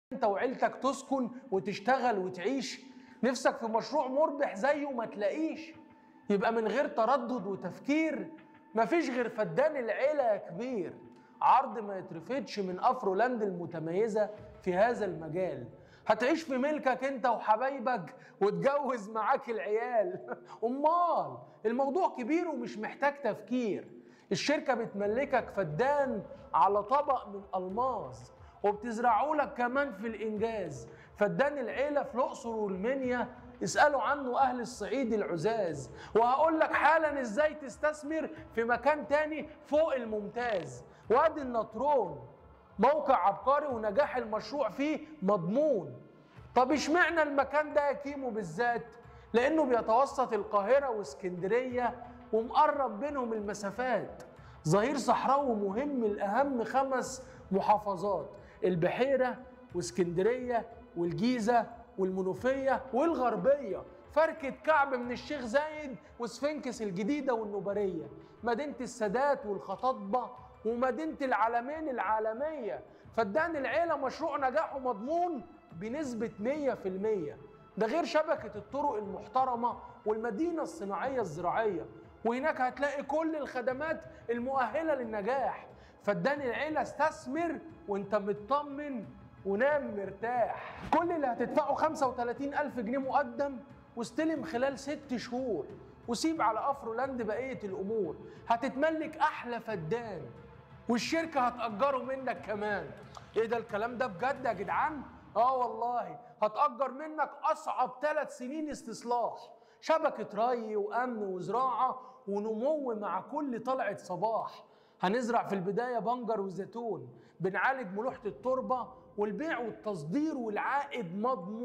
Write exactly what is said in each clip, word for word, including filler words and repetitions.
انت وعيلتك تسكن وتشتغل وتعيش؟ نفسك في مشروع مربح زيه ما تلاقيش؟ يبقى من غير تردد وتفكير مفيش غير فدان العيلة يا كبير، عرض ما يترفضش من افرولاند المتميزة في هذا المجال. هتعيش في ملكك انت وحبايبك وتجوز معاك العيال. امال الموضوع كبير ومش محتاج تفكير. الشركة بتملكك فدان على طبق من الماظ، وبتزرعوا لك كمان في الانجاز. فدان العيله في الاقصر والمنيا، اسالوا عنه اهل الصعيد العزاز. وهقول لك حالا ازاي تستثمر في مكان تاني فوق الممتاز. وادي النطرون موقع عبقري ونجاح المشروع فيه مضمون. طب اشمعنى المكان ده يا كيمو بالذات؟ لانه بيتوسط القاهره واسكندريه ومقرب بينهم المسافات. ظهير صحراوي مهم لأهم خمس محافظات: البحيرة واسكندرية والجيزة والمنوفية والغربية. فركة كعب من الشيخ زايد وسفنكس الجديدة والنوبرية. مدينة السادات والخطاطبة ومدينة العالمين العالمية. فدان العيلة مشروع نجاحه مضمون بنسبة مية في المية. ده غير شبكة الطرق المحترمة والمدينة الصناعية الزراعية، وهناك هتلاقي كل الخدمات المؤهلة للنجاح. فدان العيلة استثمر وانت مطمن ونام مرتاح. كل اللي هتدفعه خمسة وثلاثين ألف جنيه مقدم، واستلم خلال ست شهور، وسيب على افرولاند بقية الامور. هتتملك احلى فدان، والشركة هتأجره منك كمان. ايه ده الكلام ده بجد يا جدعان؟ اه والله هتأجر منك اصعب ثلاث سنين استصلاح، شبكة ري وامن وزراعة ونمو مع كل طلعة صباح. هنزرع في البداية بنجر وزيتون، بنعالج ملوحة التربة، والبيع والتصدير والعائد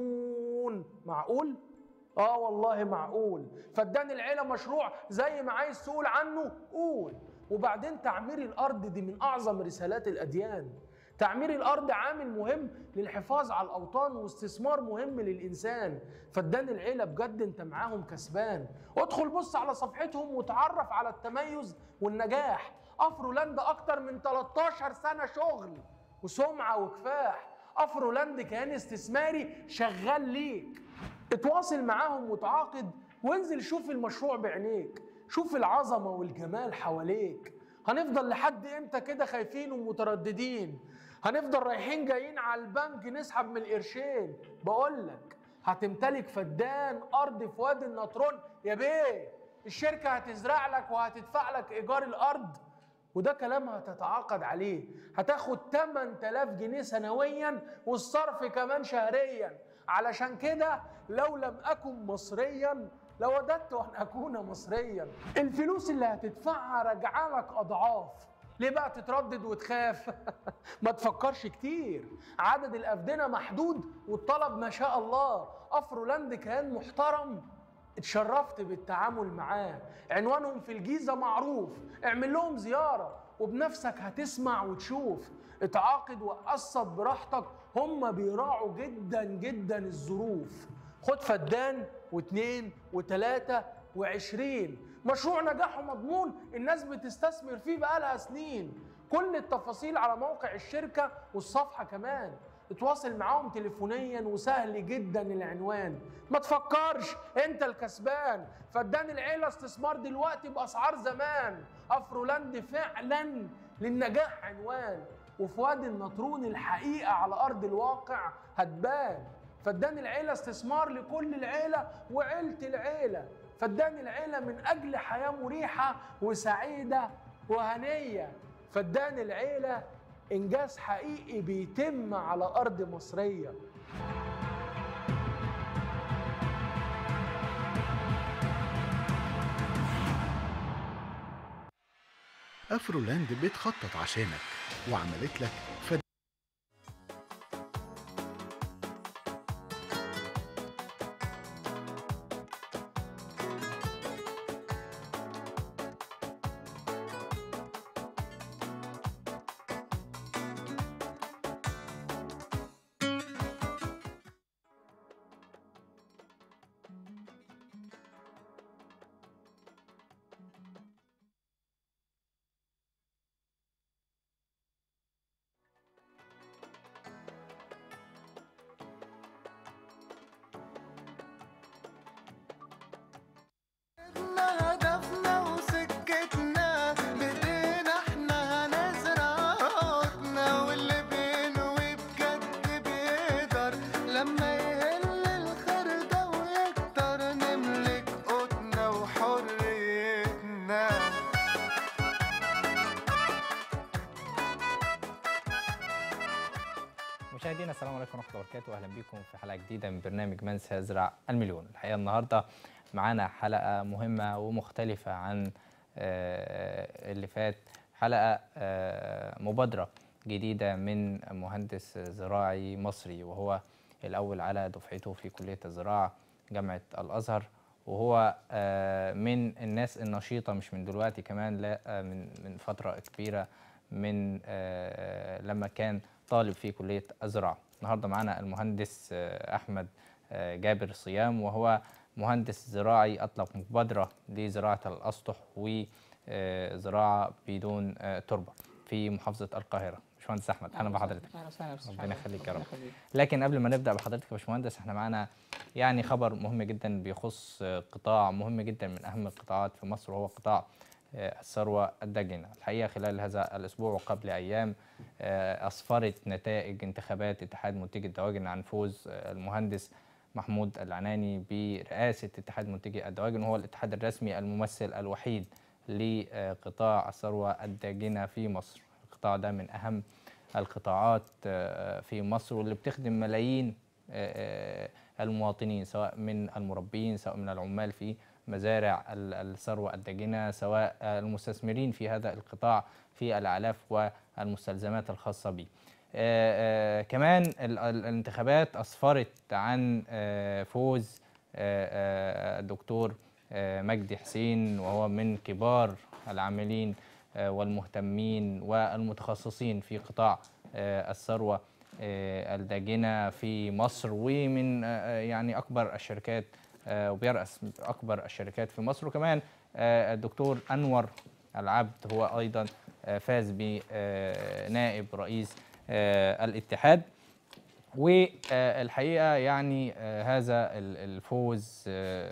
مضمون. معقول؟ اه والله معقول. فدان العيلة مشروع زي ما عايز تقول عنه قول. وبعدين تعمير الارض دي من اعظم رسالات الاديان. تعمير الارض عامل مهم للحفاظ على الاوطان واستثمار مهم للانسان. فدان العيله بجد انت معاهم كسبان. ادخل بص على صفحتهم وتعرف على التميز والنجاح. افرولاند اكتر من تلتاشر سنه شغل وسمعه وكفاح. افرولاند كيان استثماري شغال ليك. اتواصل معاهم وتعاقد وانزل شوف المشروع بعينيك. شوف العظمه والجمال حواليك. هنفضل لحد امتى كده خايفين ومترددين؟ هنفضل رايحين جايين على البنك نسحب من القرشين؟ بقولك هتمتلك فدان ارض في وادي النطرون يا بيه. الشركه هتزرع لك وهتدفع لك ايجار الارض، وده كلام هتتعاقد عليه. هتاخد تمن تلاف جنيه سنويا والصرف كمان شهريا. علشان كده لو لم اكن مصريا لوددت ان اكون مصريا. الفلوس اللي هتدفعها راجعه لك اضعاف. ليه بقى تتردد وتخاف؟ ما تفكرش كتير. عدد الافدنه محدود والطلب ما شاء الله. افرولاند كيان محترم اتشرفت بالتعامل معاه. عنوانهم في الجيزه معروف. اعمل لهم زياره وبنفسك هتسمع وتشوف. اتعاقد وقسط براحتك، هم بيراعوا جدا جدا الظروف. خد فدان واثنين وثلاثة وعشرين. مشروع نجاحه مضمون، الناس بتستثمر فيه بقالها سنين. كل التفاصيل على موقع الشركة والصفحة كمان. اتواصل معاهم تليفونيا وسهل جدا العنوان. ما تفكرش انت الكسبان. فدان العيلة استثمار دلوقتي بأسعار زمان. افرولاند فعلا للنجاح عنوان. وفي وادي النطرون الحقيقة على أرض الواقع هتبان. فدان العيلة استثمار لكل العيلة وعيلة العيلة. فدان العيلة من أجل حياة مريحة وسعيدة وهنية. فدان العيلة إنجاز حقيقي بيتم على أرض مصرية. افرولاند بتخطط عشانك وعملت لك فد... مشاهدينا السلام عليكم ورحمه الله وبركاته، اهلا بكم في حلقه جديده من برنامج من سيزرع المليون. الحقيقه النهارده معانا حلقه مهمه ومختلفه عن اللي فات، حلقه مبادره جديده من مهندس زراعي مصري وهو الاول على دفعته في كليه الزراعه جامعه الازهر، وهو من الناس النشيطه مش من دلوقتي كمان، لا من من فتره كبيره، من لما كان طالب في كلية الزراعة. النهارده معانا المهندس أحمد جابر صيام، وهو مهندس زراعي أطلق مبادرة لزراعة الأسطح وزراعة بدون تربة في محافظة القاهرة. باشمهندس أحمد، أهلا بحضرتك. ربنا يخليك يا رب. لكن قبل ما نبدأ بحضرتك يا باشمهندس، احنا معانا يعني خبر مهم جدا بيخص قطاع مهم جدا من أهم القطاعات في مصر، وهو قطاع الثروة الداجنة. الحقيقة خلال هذا الأسبوع وقبل أيام أسفرت نتائج انتخابات اتحاد منتجي الدواجن عن فوز المهندس محمود العناني برئاسة اتحاد منتجي الدواجن، وهو الاتحاد الرسمي الممثل الوحيد لقطاع الثروة الداجنة في مصر. القطاع ده من أهم القطاعات في مصر، واللي بتخدم ملايين المواطنين، سواء من المربين سواء من العمال في مزارع الثروة الداجنة، سواء المستثمرين في هذا القطاع في الأعلاف والمستلزمات الخاصة به. آآ آآ كمان الانتخابات أسفرت عن فوز الدكتور مجدي حسين، وهو من كبار العاملين والمهتمين والمتخصصين في قطاع الثروة الداجنة في مصر، ومن يعني أكبر الشركات وبيرأس أكبر الشركات في مصر. وكمان الدكتور أنور العبد هو أيضا فاز بنائب رئيس الاتحاد. والحقيقة يعني هذا الفوز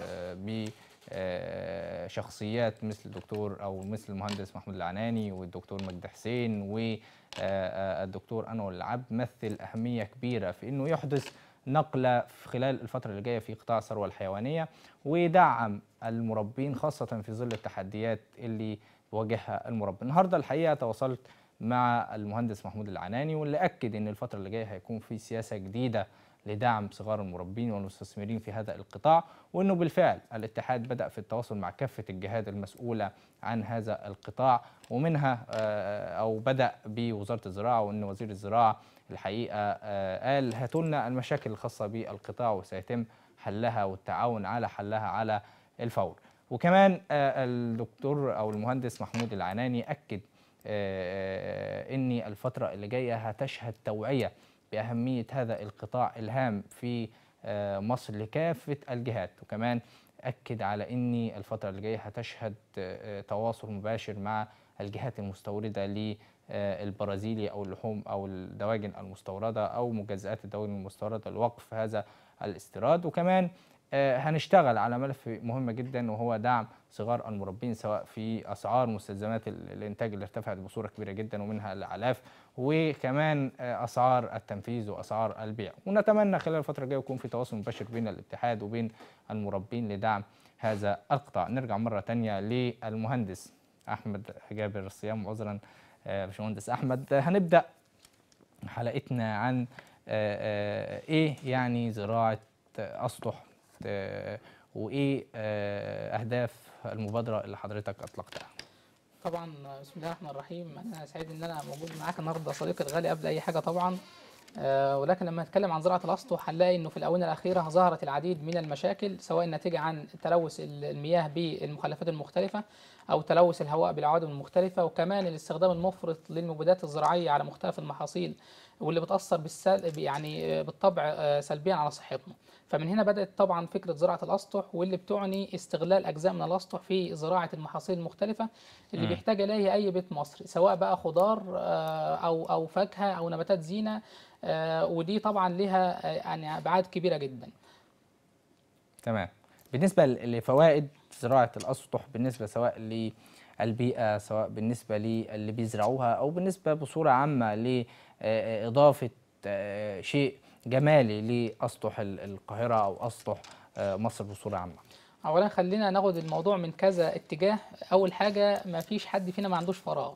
بشخصيات مثل الدكتور أو مثل المهندس محمود العناني والدكتور مجدي حسين والدكتور أنور العبد مثل أهمية كبيرة في أنه يحدث نقلة في خلال الفترة اللي جاية في قطاع الثروة الحيوانية، ويدعم المربين خاصة في ظل التحديات اللي بيواجهها المربي. النهارده الحقيقة تواصلت مع المهندس محمود العناني، واللي أكد أن الفترة اللي جاية هيكون في سياسة جديدة لدعم صغار المربين والمستثمرين في هذا القطاع، وأنه بالفعل الاتحاد بدأ في التواصل مع كافة الجهات المسؤولة عن هذا القطاع، ومنها أو بدأ بوزارة الزراعة، وأن وزير الزراعة الحقيقة قال هاتوا لنا المشاكل الخاصة بالقطاع وسيتم حلها والتعاون على حلها على الفور. وكمان الدكتور أو المهندس محمود العناني أكد أن الفترة اللي جاية هتشهد توعية بأهمية هذا القطاع الهام في مصر لكافة الجهات، وكمان أكد على أن الفترة اللي جاية هتشهد تواصل مباشر مع الجهات المستوردة للبرازيلي أو اللحوم أو الدواجن المستوردة أو مجزئات الدواجن المستوردة لوقف هذا الاستيراد. وكمان هنشتغل على ملف مهم جدا، وهو دعم صغار المربين سواء في أسعار مستلزمات الإنتاج اللي ارتفعت بصورة كبيرة جدا ومنها الأعلاف، وكمان أسعار التنفيذ وأسعار البيع. ونتمنى خلال الفترة الجاية يكون في تواصل مباشر بين الاتحاد وبين المربين لدعم هذا القطاع. نرجع مرة تانية للمهندس أحمد جابر الصيام. عذرا باشمهندس أحمد، هنبدأ حلقتنا عن إيه يعني زراعة أسطح، وايه اهداف المبادره اللي حضرتك اطلقتها؟ طبعا بسم الله الرحمن الرحيم. انا سعيد ان انا موجود معاك النهارده صديقي الغالي قبل اي حاجه طبعا. أه ولكن لما نتكلم عن زراعه الاسطح هنلاقي انه في الاونه الاخيره ظهرت العديد من المشاكل، سواء ناتجه عن تلوث المياه بالمخلفات المختلفه او تلوث الهواء بالعوادم المختلفه، وكمان الاستخدام المفرط للمبيدات الزراعيه على مختلف المحاصيل، واللي بتاثر بالسلب يعني بالطبع سلبيا على صحتنا. فمن هنا بدأت طبعا فكرة زراعة الأسطح، واللي بتعني استغلال أجزاء من الأسطح في زراعة المحاصيل المختلفة اللي م. بيحتاج إليه أي بيت مصري، سواء بقى خضار أو أو فاكهة أو نباتات زينة، ودي طبعا لها يعني أبعاد كبيرة جدا. تمام. بالنسبة لفوائد زراعة الأسطح، بالنسبة سواء للبيئة سواء بالنسبة للي بيزرعوها أو بالنسبة بصورة عامة لإضافة شيء جمالي لأسطح القاهرة أو أسطح مصر بصورة عامة. أولا خلينا ناخد الموضوع من كذا اتجاه. أول حاجة، ما فيش حد فينا ما عندوش فراغ،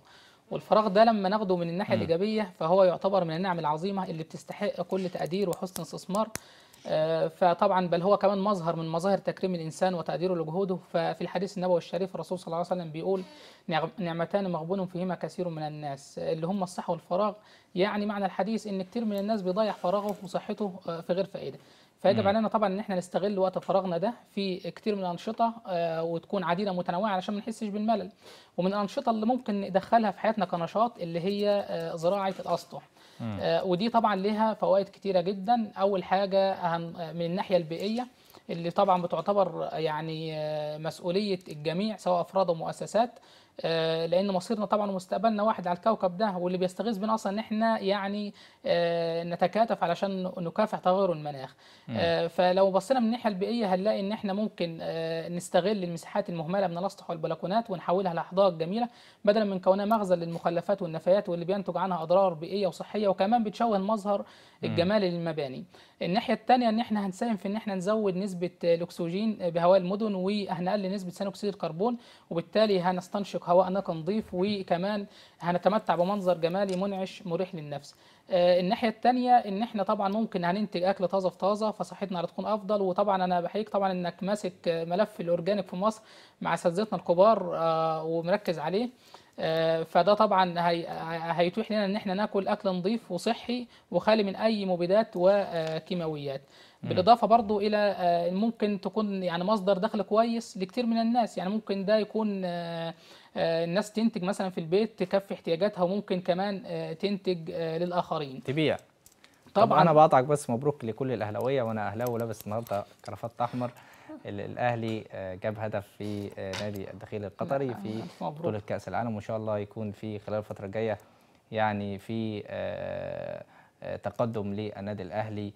والفراغ ده لما ناخده من الناحيه الايجابيه فهو يعتبر من النعم العظيمه اللي بتستحق كل تقدير وحسن استثمار. آه، فطبعا بل هو كمان مظهر من مظاهر تكريم الانسان وتقديره لجهوده. ففي الحديث النبوي الشريف الرسول صلى الله عليه وسلم بيقول نعم- نعمتان مغبون فيهما كثير من الناس، اللي هم الصحه والفراغ. يعني معنى الحديث ان كتير من الناس بيضيع فراغه وصحته آه، في غير فائده. فيجب علينا طبعا ان احنا نستغل وقت فراغنا ده في كتير من الانشطه آه، وتكون عديده متنوعه علشان ما نحسش بالملل. ومن الانشطه اللي ممكن ندخلها في حياتنا كنشاط اللي هي آه، زراعه الاسطح. آه، ودي طبعا لها فوائد كتيره جدا. اول حاجه هن- آه، من الناحيه البيئيه اللي طبعا بتعتبر يعني آه، مسؤوليه الجميع سواء افراد ومؤسسات، آه، لان مصيرنا طبعا ومستقبلنا واحد على الكوكب ده، واللي بيستغيث بنا اصلا ان احنا يعني آه، نتكاتف علشان نكافح تغير المناخ. آه، فلو بصينا من الناحيه البيئيه هنلاقي ان احنا ممكن آه، نستغل المساحات المهمله من الاسطح والبلكونات ونحولها لحدائق جميله بدلا من كونها مخزن للمخلفات والنفايات واللي بينتج عنها اضرار بيئيه وصحيه، وكمان بتشوه المظهر الجمالي للمباني. الناحيه الثانيه ان احنا هنساهم في ان احنا نزود نسبه الاكسجين بهواء المدن وهنقلل نسبه ثاني اكسيد الكربون، وبالتالي هنستنشق هواء نقي نظيف، وكمان هنتمتع بمنظر جمالي منعش مريح للنفس. آه، الناحيه الثانيه ان احنا طبعا ممكن هننتج اكل طازه في طازه فصحتنا هتكون افضل. وطبعا انا بحييك طبعا انك ماسك آه، ملف الاورجانيك في مصر مع اساتذتنا الكبار آه، ومركز عليه. آه، فده طبعا هي- هيتيح لنا ان احنا ناكل اكل نظيف وصحي وخالي من اي مبيدات وكيماويات. بالاضافه برضو الى آه، ممكن تكون يعني مصدر دخل كويس لكتير من الناس. يعني ممكن ده يكون آه، آه، الناس تنتج مثلا في البيت تكفي احتياجاتها، وممكن كمان آه، تنتج آه، للاخرين. تبيع. طب طبعا انا بقطعك بس، مبروك لكل الاهلاويه، وانا اهلاوي لابس النهارده كرافات احمر. ال- الاهلي آه، جاب هدف في آه، نادي الدخيل القطري في ألف مبروك. بطوله كاس العالم، وان شاء الله يكون في خلال الفتره الجايه يعني في آه، آه، تقدم للنادي الاهلي،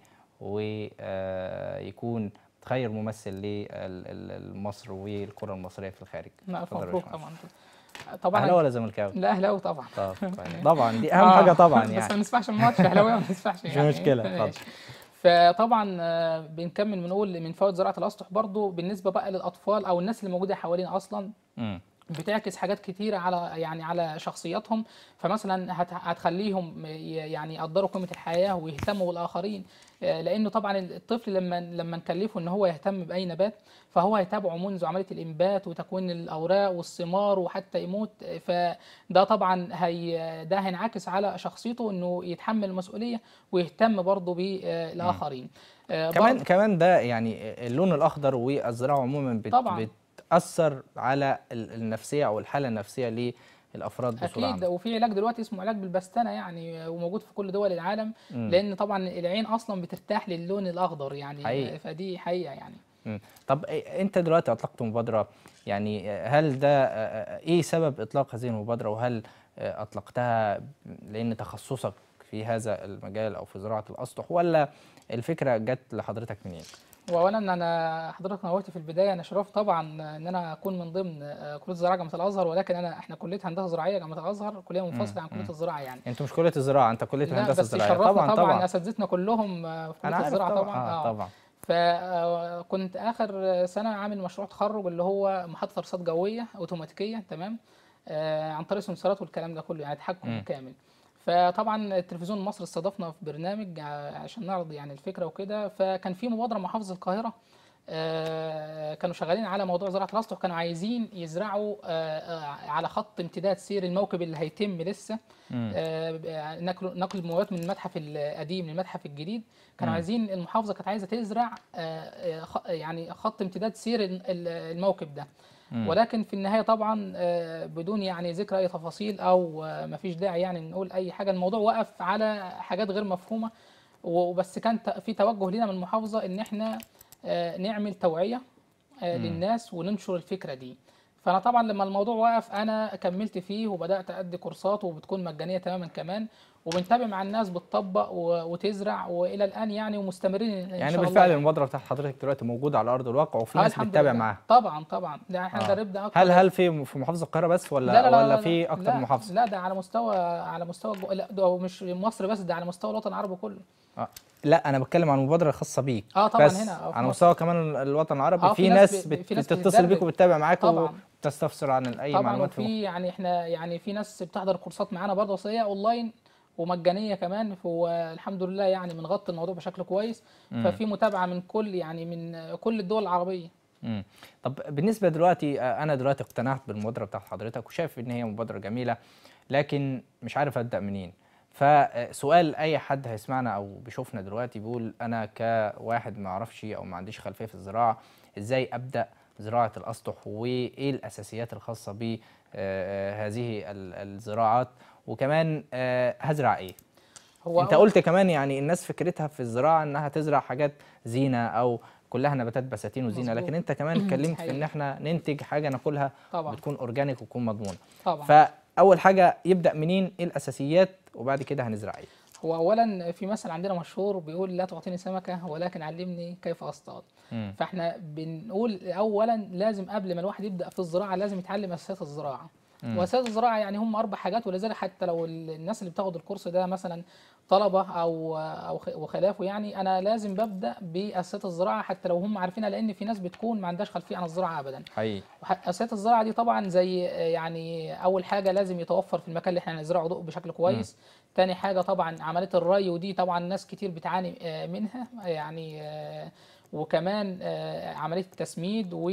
ويكون خير ممثل لمصر والكره المصريه في الخارج. لا، اتفضل يا مبروك باشمهندس. طبعا. طبعا اهلاوي ولا زملكاوي؟ لا، اهلاوي طبعا. طب طبعا دي اهم آه، حاجه طبعا بس ما يعني. نسمعش الماتش اهلاوي ما نسمعش مش يعني. مشكلة، اتفضل. ماشي. فطبعا آه، بنكمل بنقول من فوائد زراعه الاسطح برضو بالنسبه بقى للاطفال او الناس اللي موجوده حوالينا اصلا، مم. بتعكس حاجات كتيرة على يعني على شخصياتهم. فمثلا هت- هتخليهم ي- يعني يقدروا قيمة الحياة ويهتموا بالآخرين. آه، لأنه طبعا الطفل لما لما نكلفه إن هو يهتم بأي نبات فهو هيتابعه منذ عملية الإنبات وتكوين الأوراق والثمار وحتى يموت. آه، فده طبعا هي ده هينعكس على شخصيته إنه يتحمل المسؤولية ويهتم برضه بالآخرين. آه، كمان برضه- كمان ده يعني اللون الاخضر والزراعه عموما بت طبعاً. بتاثر على ال- النفسيه او الحاله النفسيه للافراد بصوره اكيد. عامه. وفي علاج دلوقتي اسمه علاج بالبستانه يعني وموجود في كل دول العالم. مم. لان طبعا العين اصلا بترتاح للون الاخضر يعني. حقيقي. فدي حقيقه يعني. مم. طب إيه- انت دلوقتي اطلقت مبادره، يعني هل ده آه، ايه سبب اطلاق هذه المبادره، وهل آه، اطلقتها لان تخصصك في هذا المجال او في زراعه الاسطح، ولا الفكره جت لحضرتك منين؟ واولا انا حضرتك نورت في البدايه، انا شرف طبعا ان انا اكون من ضمن آه، كليه الزراعه جامعه الازهر، ولكن انا احنا كليه هندسه زراعيه جامعه الازهر كليه منفصله عن كليه الزراعه يعني. انتوا مش كليه الزراعه، انت كليه لا الهندسه بس الزراعيه. شرفنا طبعا طبعا, طبعا اساتذتنا كلهم آه، في انا كليه عارف الزراعه طبعا. طبعا. اه طبعا. فكنت اخر سنه عامل مشروع تخرج اللي هو محطه رصاد جويه اوتوماتيكيه، تمام، آه، عن طريق السنسورات والكلام ده كله يعني تحكم مم. كامل. فطبعا التلفزيون المصري استضافنا في برنامج ع- عشان نعرض يعني الفكره وكده. فكان في مبادره محافظه القاهره آه، كانوا شغالين على موضوع زراعه الاسطح، كانوا عايزين يزرعوا آه، آه، على خط امتداد سير الموكب اللي هيتم لسه مم. آه، نقل نقل المواد من المتحف القديم للمتحف الجديد. كانوا مم. عايزين المحافظه كانت عايزه تزرع آه، آه، خ- يعني خط امتداد سير ال- ال- الموكب ده. مم. ولكن في النهايه طبعا آه، بدون يعني ذكر اي تفاصيل او آه، مفيش داعي يعني نقول اي حاجه، الموضوع وقف على حاجات غير مفهومه. وبس كان ت- في توجه لنا من المحافظه ان احنا آه، نعمل توعيه آه، مم. للناس وننشر الفكره دي. فانا طبعا لما الموضوع وقف انا كملت فيه وبدات ادي كورسات وبتكون مجانيه تماما كمان، وبنتابع مع الناس بتطبق و- وتزرع والى الان يعني ومستمرين ان يعني شاء بالفعل الله. المبادره بتاعت حضرتك دلوقتي موجوده على ارض الواقع وفي آه، ناس الحمد بتتابع لله. معاها. طبعا طبعا ده احنا آه. دربنا اكتر. هل هل في في محافظه القاهره بس ولا لا لا لا ولا لا في لا اكتر لا من محافظه؟ لا ده على مستوى على مستوى الجو... لا ده مش مصر بس، ده على مستوى الوطن العربي كله. آه. لا انا بتكلم عن المبادره الخاصه بيك. اه طبعا بس هنا آه، في على مصر. مستوى كمان الوطن العربي آه، في في ناس ناس ب- بت- في ناس بتتصل بتتدرب. بيك وبتتابع معاك طبعاً. تستفسر عن اي طبعا. معلومات في وفي يعني احنا يعني في ناس بتحضر كورسات معانا برضه، بس هي اونلاين ومجانيه كمان، والحمد لله يعني بنغطي الموضوع بشكل كويس. مم. ففي متابعه من كل يعني من كل الدول العربيه. مم. طب بالنسبه دلوقتي، آه، انا دلوقتي اقتنعت بالمبادره بتاعت حضرتك وشايف ان هي مبادره جميله، لكن مش عارف ابدا منين. فسؤال اي حد هيسمعنا او بيشوفنا دلوقتي بيقول انا كواحد ما اعرفش او ما عنديش خلفيه في الزراعه، ازاي ابدا زراعه الاسطح وايه الاساسيات الخاصه بهذه الزراعات، وكمان آه، هزرع ايه؟ هو انت أول- قلت كمان يعني الناس فكرتها في الزراعه انها تزرع حاجات زينه او كلها نباتات بساتين وزينه، مظبوط. لكن انت كمان اتكلمت في ان حقيقي. احنا ننتج حاجه ناكلها طبعا بتكون اورجانيك وتكون مضمونه. طبعا. فاول حاجه يبدا منين؟ ايه الاساسيات؟ وبعد كده هنزرع ايه؟ هو اولا في مثل عندنا مشهور بيقول لا تعطيني سمكه ولكن علمني كيف اصطاد. مم. فاحنا بنقول اولا لازم قبل ما الواحد يبدا في الزراعه لازم يتعلم اساسيات الزراعه. مم. واساسيات الزراعه يعني هم اربع حاجات، ولذلك حتى لو الناس اللي بتاخد الكورس ده مثلا طلبه او او خ- وخلافه، يعني انا لازم ببدا باساسيات الزراعه حتى لو هم عارفينها، لان في ناس بتكون ما عندهاش خلفيه عن الزراعه ابدا. حقيقي. وح- اساسيات الزراعه دي طبعا زي يعني اول حاجه لازم يتوفر في المكان اللي احنا هنزرعه ضوء بشكل كويس. تاني حاجه طبعا عمليه الري، ودي طبعا ناس كتير بتعاني آه، منها يعني آه، وكمان آه، عمليه التسميد و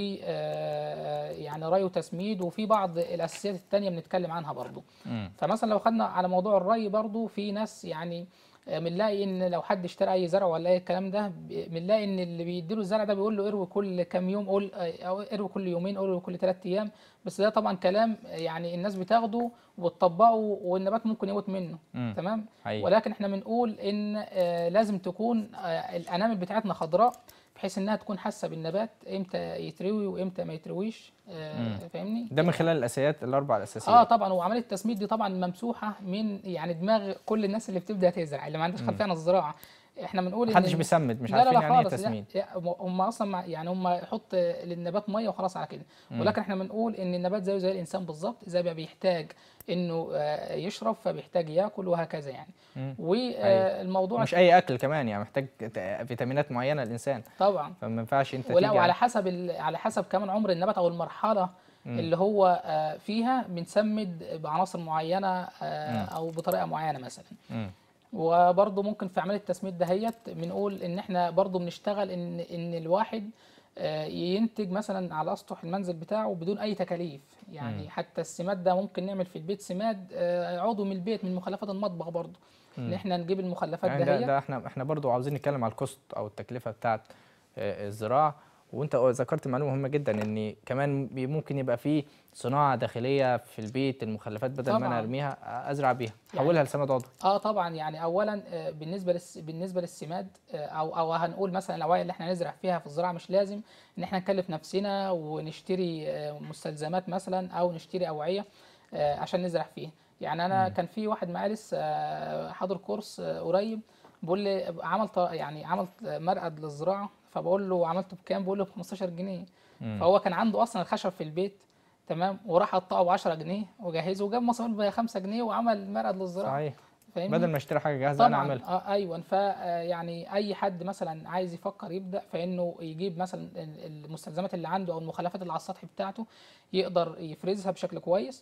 آه، يعني ري وتسميد، وفي بعض الاساسيات التانيه بنتكلم عنها برضو. مم. فمثلا لو خدنا على موضوع الري برضو، في ناس يعني آه، بنلاقي ان لو حد اشترى اي زرع ولا اي الكلام ده، ب- بنلاقي ان اللي بيديله الزرع ده بيقول له اروي كل كام يوم، قول او اروي كل يومين، اروي كل ثلاث ايام. بس ده طبعا كلام يعني الناس بتاخده وتطبقه والنبات ممكن يموت منه. مم. تمام. حقيقي. ولكن احنا بنقول ان آه، لازم تكون آه، الانامل بتاعتنا خضراء، بحيث انها تكون حاسه بالنبات امتى يتروي وامتى ما يترويش. آه، مم. فاهمني؟ ده من خلال الاساسيات الاربع الاساسيات. اه طبعا. وعمليه التسميد دي طبعا ممسوحه من يعني دماغ كل الناس اللي بتبدا تزرع، اللي ما عندهاش خلفيه عن الزراعه. احنا بنقول محدش ان بيسمد، مش لا لا عارفين لا يعني ايه خالص. لا تسميد. لا، هم اصلا مع- يعني هم يحط للنبات ميه وخلاص على كده. مم. ولكن احنا بنقول ان النبات زيه زي الانسان بالظبط، زي ما بيحتاج انه آه، يشرب فبيحتاج ياكل وهكذا يعني. مم. والموضوع مش اي اكل كمان، يعني محتاج ت- فيتامينات معينه الانسان، طبعا. فما ينفعش انت ولا تيجي وعلى على- حسب ال- على حسب كمان عمر النبات او المرحله مم. اللي هو آه، فيها بنسمد بعناصر معينه آه، مم. او بطريقه معينه مثلا. مم. وبرضه ممكن في عمليه التسميد دهيت بنقول ان احنا برضه بنشتغل ان ان الواحد آه، ينتج مثلا على اسطح المنزل بتاعه بدون اي تكاليف. يعني مم. حتى السماد ده ممكن نعمل في البيت سماد آه، عضو من البيت من مخلفات المطبخ برضه، ان مم. احنا نجيب المخلفات يعني ده, دهيت. ده احنا احنا برضو عاوزين نتكلم على الكوست او التكلفه بتاعت آه، الزراعه. وانت ذكرت معلومه مهمه جدا، ان كمان بي- ممكن يبقى في صناعه داخليه في البيت، المخلفات بدل ما انا طبعاً. ارميها آه، ازرع بيها، يعني احولها لسماد عضوي. اه طبعا. يعني اولا آه، بالنسبه للس... بالنسبه للسماد آه، او او هنقول مثلا الاوعيه اللي احنا نزرع فيها في الزراعه، مش لازم ان احنا نكلف نفسنا ونشتري آه، مستلزمات مثلا او نشتري اوعيه آه، عشان نزرع فيها. يعني انا مم. كان في واحد معايا لسه آه، حاضر كورس آه، قريب، بيقول لي عمل ط- يعني عمل مرقد للزراعه، فبقول له عملته بكام؟ بيقول لي ب خمستاشر جنيه. مم. فهو كان عنده اصلا الخشب في البيت، تمام، وراح قطعه ب عشرة جنيه وجهزه وجاب مصاريف ب خمسة جنيه وعمل مرقد للزراعه. صحيح. فاهمني؟ بدل ما اشتري حاجه جاهزه انا طبعا. اعملها. آه ايوه. ف آه، يعني اي حد مثلا عايز يفكر يبدا، فانه يجيب مثلا ال- المستلزمات اللي عنده او المخلفات اللي على السطح بتاعته، يقدر يفرزها بشكل كويس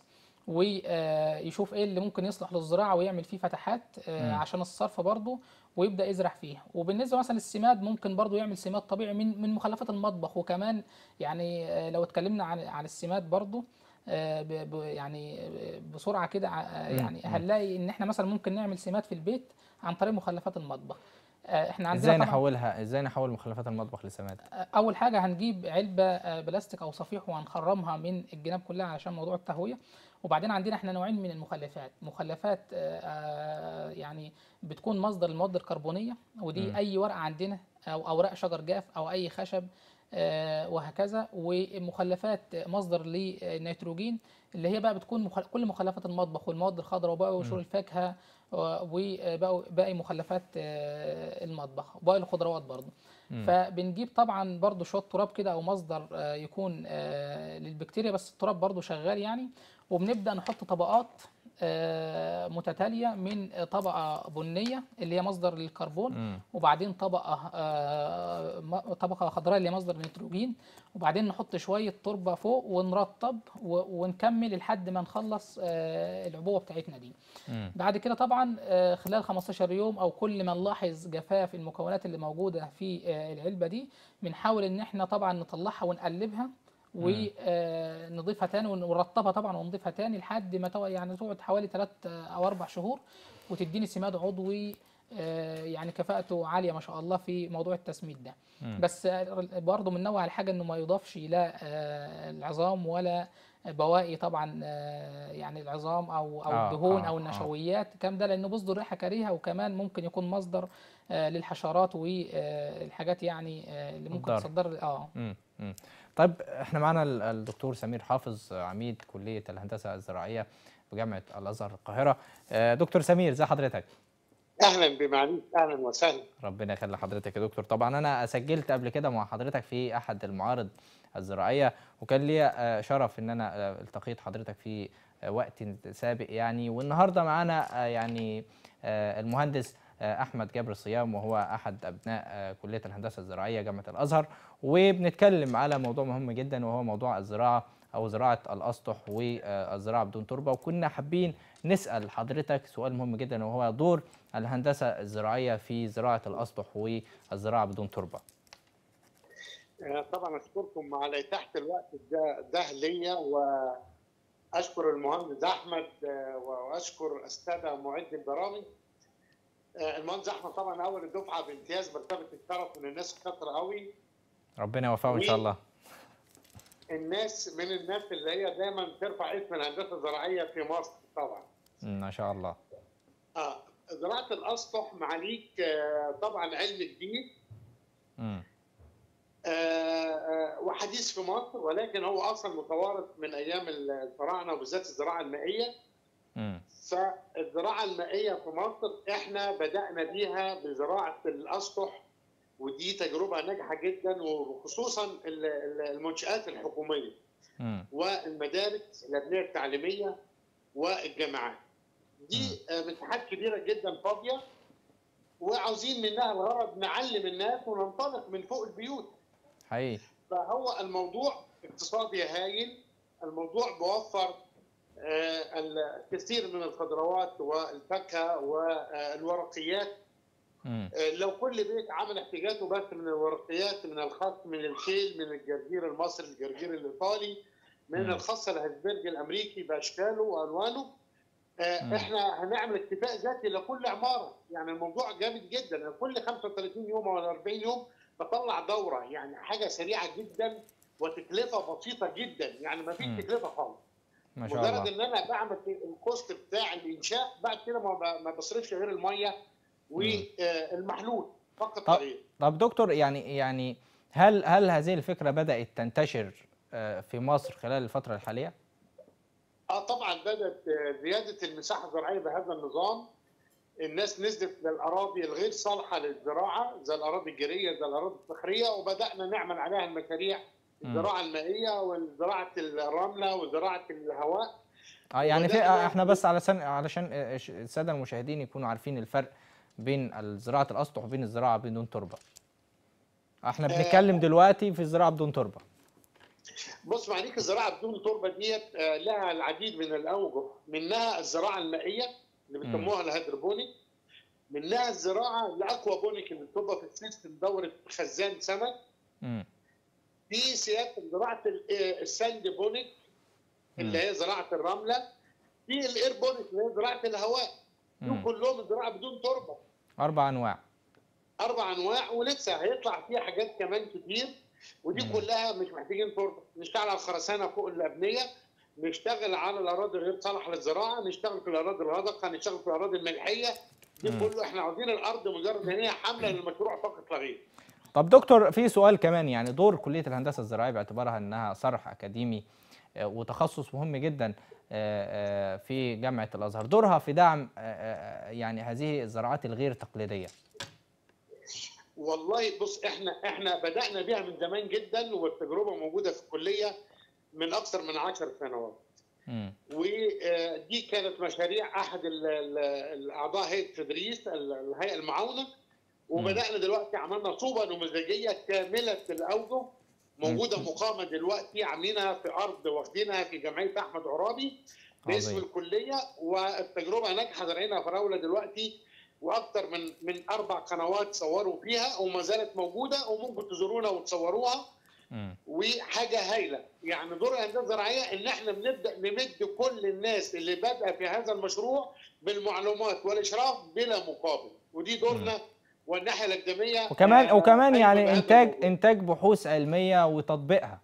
ويشوف ايه اللي ممكن يصلح للزراعه ويعمل فيه فتحات آه، مم. عشان الصرف برضه، ويبدا يزرع فيها. وبالنسبه مثلا للسماد ممكن برضه يعمل سماد طبيعي من من مخلفات المطبخ. وكمان يعني آه، لو اتكلمنا عن عن السماد برضه آه، ب- ب- يعني آه، بسرعه كده آه، مم. يعني مم. هنلاقي ان احنا مثلا ممكن نعمل سماد في البيت عن طريق مخلفات المطبخ. آه، احنا عندنا ازاي طبعا نحولها ازاي نحول مخلفات المطبخ لسماد؟ آه، اول حاجه هنجيب علبه آه، بلاستيك او صفيح وهنخرمها من الجناب كلها عشان موضوع التهويه. وبعدين عندنا احنا نوعين من المخلفات، مخلفات آه، آه، يعني بتكون مصدر المواد الكربونيه، ودي مم. اي ورقه عندنا او اوراق شجر جاف او اي خشب آه، وهكذا. ومخلفات مصدر للنيتروجين اللي هي بقى بتكون مخل... كل مخلفات المطبخ والمواد الخضراء وباقي قشور مم. الفاكهه وباقي باقي مخلفات آه، المطبخ وباقي الخضروات برضه. مم. فبنجيب طبعا برضو شويه تراب كده او مصدر آه، يكون آه، للبكتيريا، بس التراب برضو شغال يعني. وبنبدا نحط طبقات متتاليه من طبقه بنيه اللي هي مصدر للكربون، مم. وبعدين طبقه طبقه خضراء اللي هي مصدر النيتروجين، وبعدين نحط شويه تربه فوق ونرطب ونكمل لحد ما نخلص العبوه بتاعتنا دي. مم. بعد كده طبعا خلال خمستاشر يوم او كل ما نلاحظ جفاف المكونات اللي موجوده في العلبه دي، بنحاول ان احنا طبعا نطلعها ونقلبها ونضيفها تاني ونرطبها طبعا ونضيفها تاني لحد ما تو- يعني تقعد حوالي ثلاث او اربع شهور وتديني سماد عضوي يعني كفاءته عاليه ما شاء الله في موضوع التسميد ده. مم. بس برضه بننوه على حاجه انه ما يضافش لا العظام ولا بواقي طبعا يعني العظام او او آه، الدهون آه، او آه. النشويات الكلام ده، لانه بيصدر ريحه كريهه وكمان ممكن يكون مصدر للحشرات والحاجات يعني اللي ممكن الضار. تصدر اه مم. مم. طيب احنا معنا ال- الدكتور سمير حافظ، عميد كلية الهندسة الزراعية بجامعة الأزهر القاهرة. آه، دكتور سمير، ازي حضرتك؟ اهلا بمعاليك، اهلا وسهلا. ربنا يخلي حضرتك يا دكتور. طبعا انا سجلت قبل كده مع حضرتك في احد المعارض الزراعية، وكان لي آه، شرف ان انا آه، التقيت حضرتك في آه، وقت سابق يعني. والنهارده معانا آه، يعني آه، المهندس آه، احمد جابر الصيام، وهو احد ابناء آه، كليه الهندسه الزراعيه جامعه الازهر، وبنتكلم على موضوع مهم جدا وهو موضوع الزراعه او زراعه الاسطح والزراعه بدون تربه. وكنا حابين نسال حضرتك سؤال مهم جدا وهو دور الهندسه الزراعيه في زراعه الاسطح والزراعه بدون تربه. طبعا اشكركم على اتاحه الوقت ده, ده ليا، واشكر المهندس احمد واشكر الساده معد البرامج. المهندس احمد طبعا اول الدفعه بامتياز مرتبه الشرف من الناس الشاطره قوي، ربنا يوفقه ان شاء الله. الناس من الناس اللي هي دايما ترفع اسم الهندسه الزراعيه في مصر طبعا. ما شاء الله. اه زراعه الاسطح معاليك طبعا علم جديد امم آه وحديث في مصر، ولكن هو اصلا متوارث من ايام الفراعنه وبالذات الزراعه المائيه. امم فالزراعه المائيه في مصر احنا بدانا بيها بزراعه الاسطح، ودي تجربه ناجحه جدا، وخصوصا المنشآت الحكوميه امم والمدارس الابنيه التعليميه والجامعات. دي مساحات كبيره جدا فاضيه، وعاوزين منها الغرض نعلم الناس وننطلق من فوق البيوت. حقيقي. فهو الموضوع اقتصادي هايل، الموضوع بيوفر الكثير من الخضروات والفاكهه والورقيات. مم. لو كل بيت عمل احتياجاته بس من الورقيات، من الخس، من الكيل، من الجرجير المصري، الجرجير الايطالي، من مم. الخس الهايسبرج الامريكي باشكاله والوانه، احنا هنعمل اكتفاء ذاتي لكل عماره. يعني الموضوع جامد جدا. كل خمسة وثلاثين يوم ولا أربعين يوم بطلع دوره، يعني حاجه سريعه جدا وتكلفه بسيطه جدا، يعني ما فيش تكلفه خالص. ما شاء مجرد الله. ان انا بعمل الكوست بتاع الانشاء، بعد كده ما بصرفش غير الميه والمحلول فقط لا غير. طب دكتور، يعني يعني هل هل هذه الفكره بدات تنتشر في مصر خلال الفتره الحاليه؟ اه طبعا بدات زياده المساحه الزراعيه بهذا النظام. الناس نزلت للاراضي الغير صالحه للزراعه زي الاراضي الجيريه زي الاراضي الصخريه، وبدانا نعمل عليها المشاريع الزراعه المائيه وزراعه الرمله وزراعه الهواء. اه يعني في احنا بس علشان علشان الساده المشاهدين يكونوا عارفين الفرق بين زراعه الاسطح وبين الزراعه بدون تربه. احنا بنتكلم دلوقتي في الزراعه بدون تربه. بص معليك، الزراعه بدون تربه ديت لها العديد من الاوجه، منها الزراعه المائيه اللي بيسموها الهيدروبونيك، منها الزراعه الاكوابونيك اللي بتبقى في السيستم دوره خزان سمك. امم في سياسه زراعه الساندبونيك اللي هي زراعه الرمله، في الايربونيك اللي هي زراعه الهواء. دول كلهم زراعه بدون تربه. اربع انواع. اربع انواع، ولسه هيطلع فيها حاجات كمان كتير، ودي مم. كلها مش محتاجين تربه. نشتغل على الخرسانه فوق الابنيه، نشتغل على الاراضي غير صالحه للزراعه، نشتغل في الاراضي الغدقه، نشتغل في الاراضي الملحيه. دي مم. كله احنا عاوزين الارض مجرد ان هي حامله للمشروع فقط لا غير. طب دكتور، في سؤال كمان، يعني دور كليه الهندسه الزراعيه باعتبارها انها صرح اكاديمي وتخصص مهم جدا في جامعه الازهر، دورها في دعم يعني هذه الزراعات الغير تقليديه. والله بص، احنا احنا بدانا بيها من زمان جدا، والتجربه موجوده في الكليه من اكثر من عشر سنوات. ودي كانت مشاريع احد الاعضاء هيئه تدريس الهيئه المعاونه. وبدانا دلوقتي عملنا صوبه نموذجيه كامله الاوجه موجوده مقامه دلوقتي، عاملينها في ارض واخدينها في جمعيه احمد عرابي باسم الكليه، والتجربه ناجحه زرعينها فراوله دلوقتي، واكثر من من اربع قنوات صوروا فيها وما زالت موجوده وممكن تزورونا وتصوروها. وحاجه هايله، يعني دور الهندسه الزراعيه ان احنا بنبدا نمد كل الناس اللي بادئه في هذا المشروع بالمعلومات والاشراف بلا مقابل، ودي دورنا والناحيه الاكاديميه. وكمان آه وكمان يعني انتاج الموضوع. انتاج بحوث علميه وتطبيقها.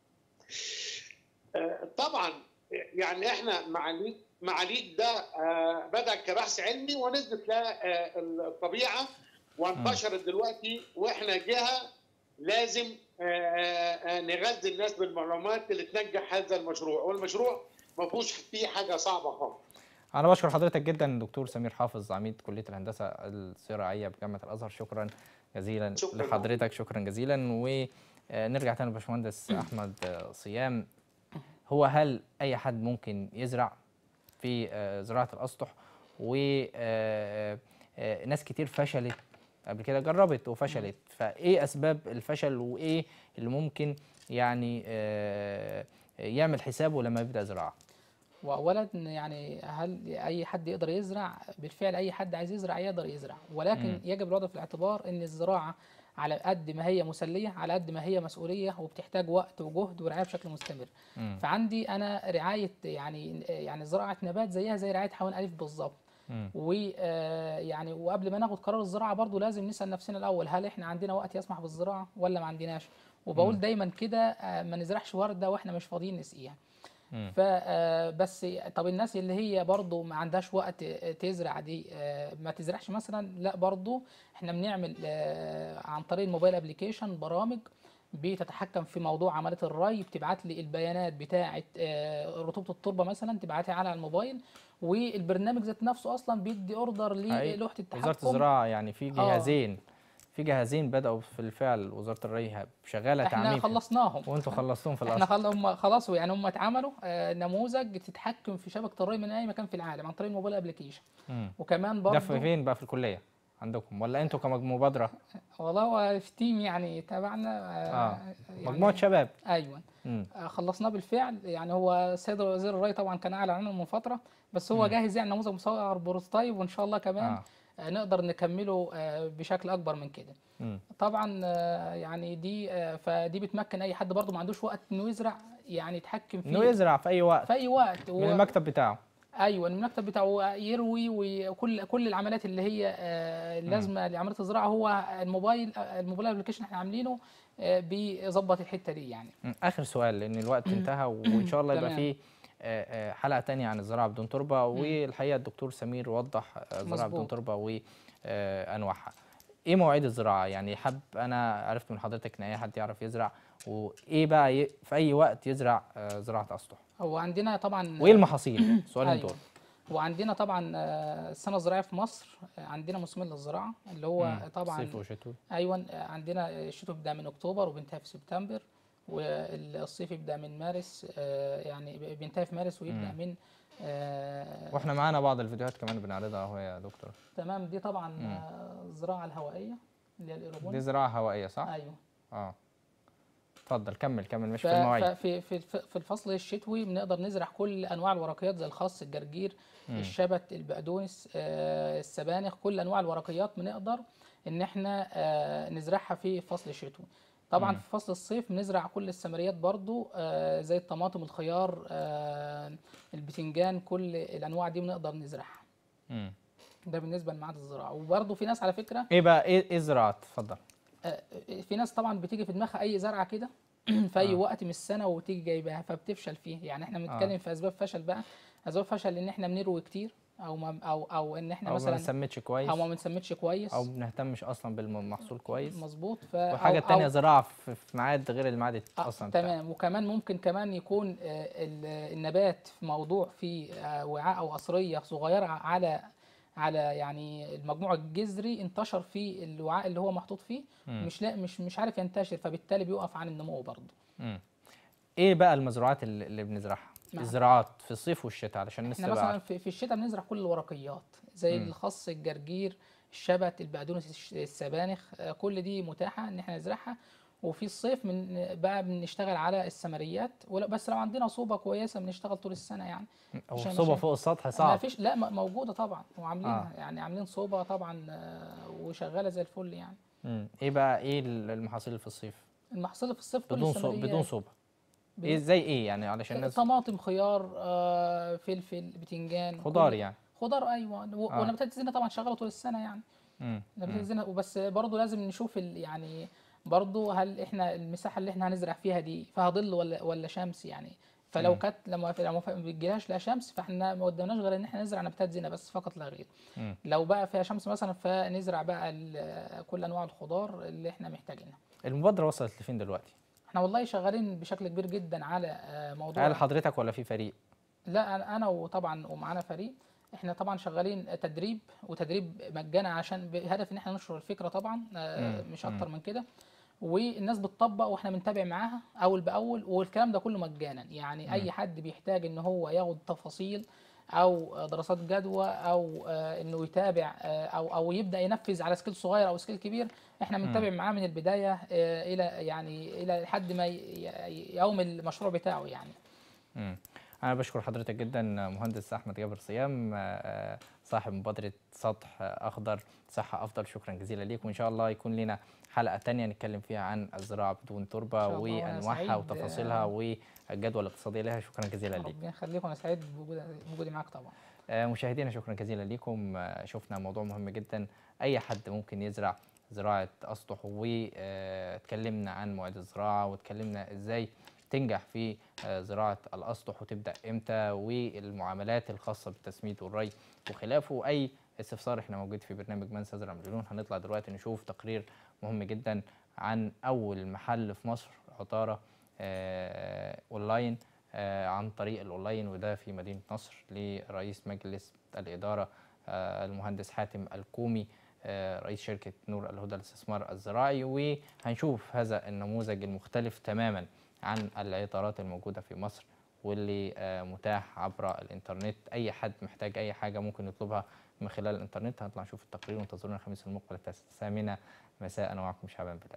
آه طبعا، يعني احنا معاليك معاليك ده آه بدا كبحث علمي ونزلت لها آه الطبيعه وانتشرت دلوقتي، واحنا جهه لازم نغذي الناس بالمعلومات اللي تنجح هذا المشروع، والمشروع ما فيهوش فيه حاجه صعبه خالص. انا بشكر حضرتك جدا دكتور سمير حافظ عميد كليه الهندسه الزراعيه بجامعه الازهر، شكرا جزيلا شكرا لحضرتك، شكرا جزيلا. ونرجع تاني لباشمهندس احمد صيام، هو هل اي حد ممكن يزرع في زراعه الاسطح؟ وناس كتير فشلت قبل كده، جربت وفشلت، فايه اسباب الفشل وايه اللي ممكن يعني يعمل حسابه لما يبدا زراعه؟ واولا يعني هل اي حد يقدر يزرع؟ بالفعل اي حد عايز يزرع يقدر يزرع، ولكن م. يجب الوضع في الاعتبار ان الزراعه على قد ما هي مسليه على قد ما هي مسؤوليه وبتحتاج وقت وجهد ورعايه بشكل مستمر. م. فعندي انا رعايه يعني يعني زراعه نبات زيها زي رعايه حيوان اليف بالظبط. ويعني وقبل ما ناخد قرار الزراعه برضو لازم نسال نفسنا الاول، هل احنا عندنا وقت يسمح بالزراعه ولا ما عندناش؟ وبقول دايما كده ما نزرعش ورده واحنا مش فاضيين نسقيها. فبس طب الناس اللي هي برضو ما عندهاش وقت تزرع دي ما تزرعش مثلا، لا برضو احنا بنعمل عن طريق الموبايل ابلكيشن برامج بتتحكم في موضوع عمليه الري، بتبعت لي البيانات بتاعه رطوبه التربه مثلا تبعتها على الموبايل، والبرنامج ذات نفسه اصلا بيدي اوردر للوحه التحكم. وزاره الزراعه يعني في جهازين آه. في جهازين بداوا بالفعل وزاره الري شغاله تعميم، احنا خلصناهم وانتم خلصتوهم في الاصل. احنا خل... هم خلاص يعني هم اتعملوا آه نموذج تتحكم في شبكه الري من اي مكان في العالم عن طريق الموبايل ابلكيشن. وكمان برضه ده فين بقى؟ في الكليه عندكم ولا انتوا كمبادره؟ والله هو في تيم يعني تبعنا آه آه. يعني مجموعه شباب. ايوه آه خلصناه بالفعل. يعني هو السيد وزير الري طبعا كان اعلن عنه من فتره، بس هو مم. جاهز يعني نموذج مصور بروتوتايب، وان شاء الله كمان آه. آه نقدر نكمله آه بشكل اكبر من كده. مم. طبعا آه يعني دي آه فدي بتمكن اي حد برضه ما عندوش وقت انه يزرع يعني يتحكم فيه، انه يزرع في اي وقت في اي وقت من المكتب بتاعه. ايوه من المكتب بتاعه يروي، وكل كل العمليات اللي هي آه لازمه لعمليه الزراعه هو الموبايل الموبايل ابلكيشن احنا عاملينه آه بيظبط الحته دي يعني. اخر سؤال لان الوقت انتهى، وان شاء الله يبقى فيه حلقه ثانيه عن الزراعه بدون تربه، والحقيقه الدكتور سمير وضح الزراعه بدون تربه وانواعها. ايه مواعيد الزراعه؟ يعني حب انا عرفت من حضرتك ان اي حد يعرف يزرع، وايه بقى في اي وقت يزرع زراعه اسطح؟ هو عندنا طبعا وايه المحاصيل؟ سؤالين دول. أيوة. وعندنا طبعا السنه الزراعيه في مصر عندنا موسمين للزراعه اللي هو مم. طبعا صيف وشتوي. ايوه عندنا الشتوي بيبدا من اكتوبر وبينتهي في سبتمبر، والصيف يبدا من مارس يعني بينتهي في مارس ويبدا مم. من آه واحنا معانا بعض الفيديوهات كمان بنعرضها اهو يا دكتور. تمام. دي طبعا مم. الزراعه الهوائيه اللي هي الايروبونيك. دي زراعه هوائيه صح؟ ايوه اه اتفضل كمل كمل مش في المواعيد. في في في الفصل الشتوي بنقدر نزرع كل انواع الورقيات زي الخس، الجرجير، مم. الشبت، البقدونس، آه السبانخ، كل انواع الورقيات بنقدر ان احنا آه نزرعها في فصل الشتوي. طبعا مم. في فصل الصيف بنزرع كل الثمريات برضو آه زي الطماطم، الخيار، آه البتنجان، كل الانواع دي بنقدر نزرعها. مم. ده بالنسبه لميعاد الزراعه. وبرضو في ناس على فكره ايه بقى ايه ايه الزراعات؟ اتفضل. آه في ناس طبعا بتيجي في دماغها اي زرعه كده في اي آه. وقت من السنه وتيجي جايباها فبتفشل فيه. يعني احنا بنتكلم آه. في اسباب فشل بقى. اسباب فشل ان احنا بنروي كتير، او ما او او ان احنا أو مثلا ما بنسمتش كويس، او ما بنسمتش كويس، او ما بنهتمش اصلا بالمحصول كويس. مظبوط. ف وحاجه ثانيه زراعه في ميعاد غير الميعاد آه اصلا. تمام. وكمان ممكن كمان يكون آه النبات في موضوع في آه وعاء او قصريه صغيره على على يعني المجموع الجذري انتشر في الوعاء اللي هو محطوط فيه، م. مش لا مش مش عارف ينتشر، فبالتالي بيوقف عن النمو برضه. ايه بقى المزروعات اللي بنزرعها؟ نعم. الزراعات في الصيف والشتاء علشان الناس احنا تبقى مثلا عارفة. في, في الشتاء بنزرع كل الورقيات زي مم. الخس، الجرجير، الشبت، البقدونس، الش- السبانخ، آه، كل دي متاحه ان احنا نزرعها. وفي الصيف من بقى بنشتغل على السمريات، ولا بس لو عندنا صوبه كويسه بنشتغل طول السنه يعني. هو مش الصوبة مش فوق السطح ما صعب. فيش، لا م- موجوده طبعا وعاملينها آه. يعني عاملين صوبه طبعا، آه، وشغاله زي الفل يعني. مم. ايه بقى ايه المحاصيل اللي في الصيف المحصول في الصيف كل بدون صوب بدون السمريات. صوبة؟ ايه بدون زي ايه يعني علشان الناس؟ طماطم، خيار، آه، فلفل، بتنجان، خضار كل يعني. خضار ايوه. و- اه. ونباتات الزينه طبعا شغاله طول السنه يعني. مم. نباتات مم. الزينه وبس، برضه لازم نشوف ال يعني برضه هل احنا المساحه اللي احنا هنزرع فيها دي فيها ظل ولا ولا شمس يعني. فلو مم. كانت لما لو ما بتجيلهاش لا شمس فاحنا ما قدامناش غير ان احنا نزرع نباتات زينه بس فقط لا غير. مم. لو بقى فيها شمس مثلا فنزرع بقى ال- كل انواع الخضار اللي احنا محتاجينها. المبادرة وصلت لفين دلوقتي؟ احنا والله شغالين بشكل كبير جدا على آه، موضوع. هل حضرتك ولا في فريق؟ لا انا أنا وطبعا ومعانا فريق. احنا طبعا شغالين تدريب وتدريب مجانا عشان بهدف ان احنا ننشر الفكره طبعا، آه، مم. مش مم. اكتر من كده. والناس بتطبق واحنا بنتابع معاها اول باول، والكلام ده كله مجانا يعني. مم. اي حد بيحتاج ان هو ياخد تفاصيل او دراسات جدوى او آه، انه يتابع آه، او او يبدا ينفذ على سكيل صغير او سكيل كبير، احنا مم. بنتابع معاه من البدايه آه، الى يعني الى لحد ما ي- ي- يوم المشروع بتاعه يعني. مم. أنا بشكر حضرتك جدا مهندس أحمد جابر صيام، آه، صاحب مبادرة سطح أخضر صحة أفضل. شكرا جزيلا ليك، وإن شاء الله يكون لنا حلقة تانية نتكلم فيها عن الزراعة بدون تربة إن شاء الله، وأنا وأنواعها سعيد، وتفاصيلها والجدوى الاقتصادية لها. شكرا جزيلا ليك. ربنا يخليكم، انا سعيد بوجود- بوجودي معاك طبعا. آه، مشاهدينا شكرا جزيلا لكم. آه، شفنا موضوع مهم جدا، أي حد ممكن يزرع زراعة أسطح، واتكلمنا عن مواعيد الزراعة واتكلمنا إزاي تنجح في آه، زراعة الأسطح وتبدأ إمتى، والمعاملات الخاصة بالتسميد والري وخلافه. أي استفسار احنا موجود في برنامج من سيزرع مليون. هنطلع دلوقتي نشوف تقرير مهم جدا عن أول محل في مصر عطارة آه، أونلاين، آه، عن طريق الأونلاين، وده في مدينة نصر لرئيس مجلس الإدارة آه، المهندس حاتم الكومي، آه، رئيس شركة نور الهدى للاستثمار الزراعي. وهنشوف هذا النموذج المختلف تماما عن العطارات الموجودة في مصر واللي آه، متاح عبر الإنترنت. أي حد محتاج أي حاجة ممكن يطلبها من خلال الإنترنت. هنطلع نشوف التقرير وانتظرونا الخميس المقبل الثامنة مساء. أنا معكم شعبان بلال.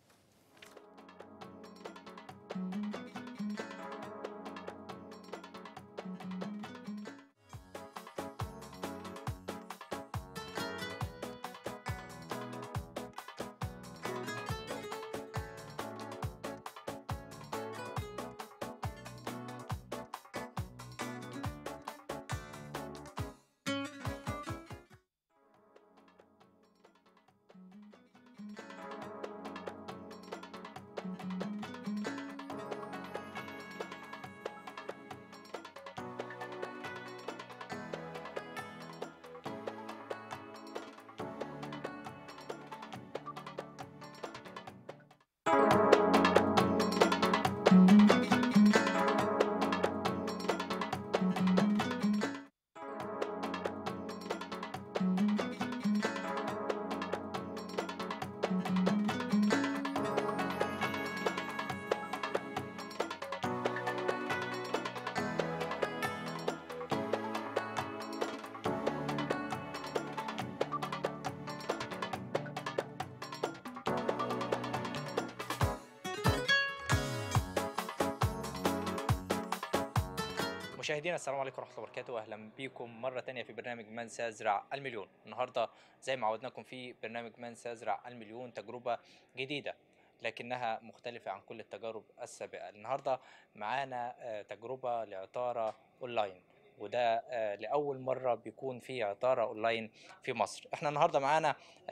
مشاهدينا السلام عليكم ورحمة الله وبركاته، أهلا بكم مرة تانية في برنامج من سيزرع المليون. النهاردة زي ما عودناكم في برنامج من سيزرع المليون تجربة جديدة لكنها مختلفة عن كل التجارب السابقة. النهاردة معانا آه، تجربة لعطارة أونلاين، وده آه، لأول مرة بيكون في عطارة أونلاين في مصر. احنا النهاردة معانا آه،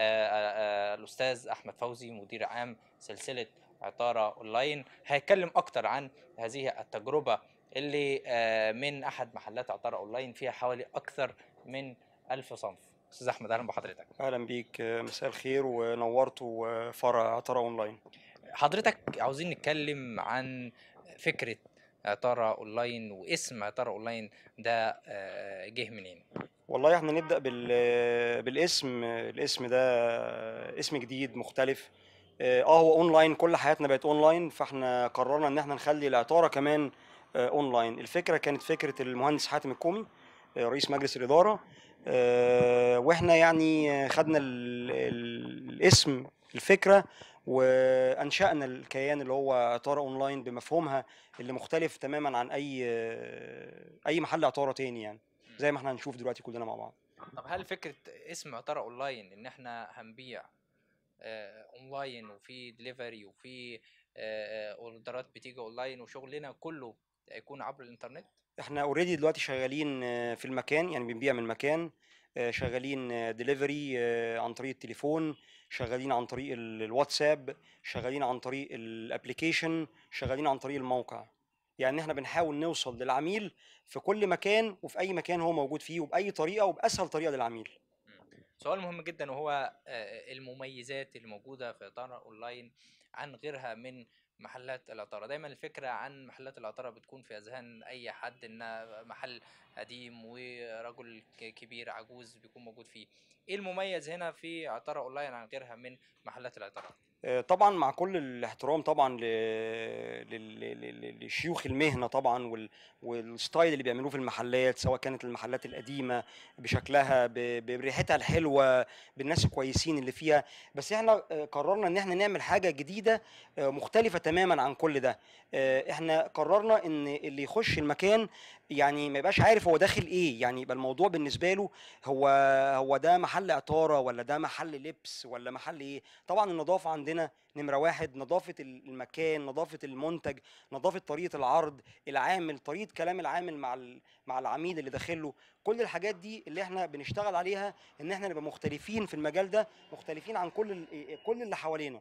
آه، الأستاذ أحمد فوزي مدير عام سلسلة عطارة أونلاين، هيتكلم أكتر عن هذه التجربة اللي آه، من احد محلات عطارة اونلاين فيها حوالي اكثر من ألف صنف. استاذ احمد اهلا بحضرتك. اهلا بيك، مساء الخير ونورتوا فرع عطارة اونلاين. حضرتك عاوزين نتكلم عن فكرة عطارة اونلاين واسم عطارة اونلاين ده آه، جه منين؟ والله احنا نبدأ بال... بالاسم. الاسم ده اسم جديد مختلف. اه هو اونلاين، كل حياتنا بقت اونلاين، فاحنا قررنا ان احنا نخلي العطارة كمان آه، اونلاين. الفكره كانت فكره المهندس حاتم الكومي، آه، رئيس مجلس الاداره، آه، واحنا يعني خدنا ال- ال- الاسم، الفكره، وانشانا الكيان اللي هو عطاره اونلاين بمفهومها اللي مختلف تماما عن اي اي محل عطاره تاني، يعني زي ما احنا هنشوف دلوقتي كلنا مع بعض. طب هل فكره اسم عطاره اونلاين ان احنا هنبيع آه، اونلاين وفي دليفري وفي آه، آه، اوردرات بتيجي اونلاين وشغلنا كله هيكون عبر الانترنت؟ احنا اوريدي دلوقتي شغالين آه، في المكان، يعني بنبيع من المكان، آه، شغالين دليفري عن طريق التليفون، شغالين عن طريق ال- الواتساب، شغالين عن طريق الابليكيشن، شغالين عن طريق الموقع. يعني احنا بنحاول نوصل للعميل في كل مكان وفي اي مكان هو موجود فيه، وباي طريقه وباسهل طريقه للعميل. سؤال مهم جدا وهو آه، المميزات اللي موجوده في عطاره اونلاين عن غيرها من محلات العطاره. دايما الفكره عن محلات العطاره بتكون في اذهان اي حد انها محل قديم ورجل ك- كبير عجوز بيكون موجود فيه. ايه المميز هنا في عطاره اونلاين عن غيرها من محلات العطاره؟ آه، طبعا مع كل الاحترام طبعا ل- لل- لل- لشيوخ المهنه طبعا، وال- والستايل اللي بيعملوه في المحلات، سواء كانت المحلات القديمه بشكلها ب- بريحتها الحلوه بالناس الكويسين اللي فيها، بس احنا آه، قررنا ان احنا نعمل حاجه جديده آه، مختلفه تماما عن كل ده. آه، احنا قررنا ان اللي يخش المكان يعني ما يبقاش عارف هو داخل ايه، يعني يبقى الموضوع بالنسبه له هو هو ده محل عطاره ولا ده محل لبس ولا محل ايه. طبعا النظافه عندنا نمره واحد، نظافه المكان، نظافه المنتج، نظافه طريقه العرض، العامل، طريقه كلام العامل مع ال- مع العميل اللي داخله. كل الحاجات دي اللي احنا بنشتغل عليها ان احنا نبقى مختلفين في المجال ده، مختلفين عن كل ال- كل اللي حوالينا.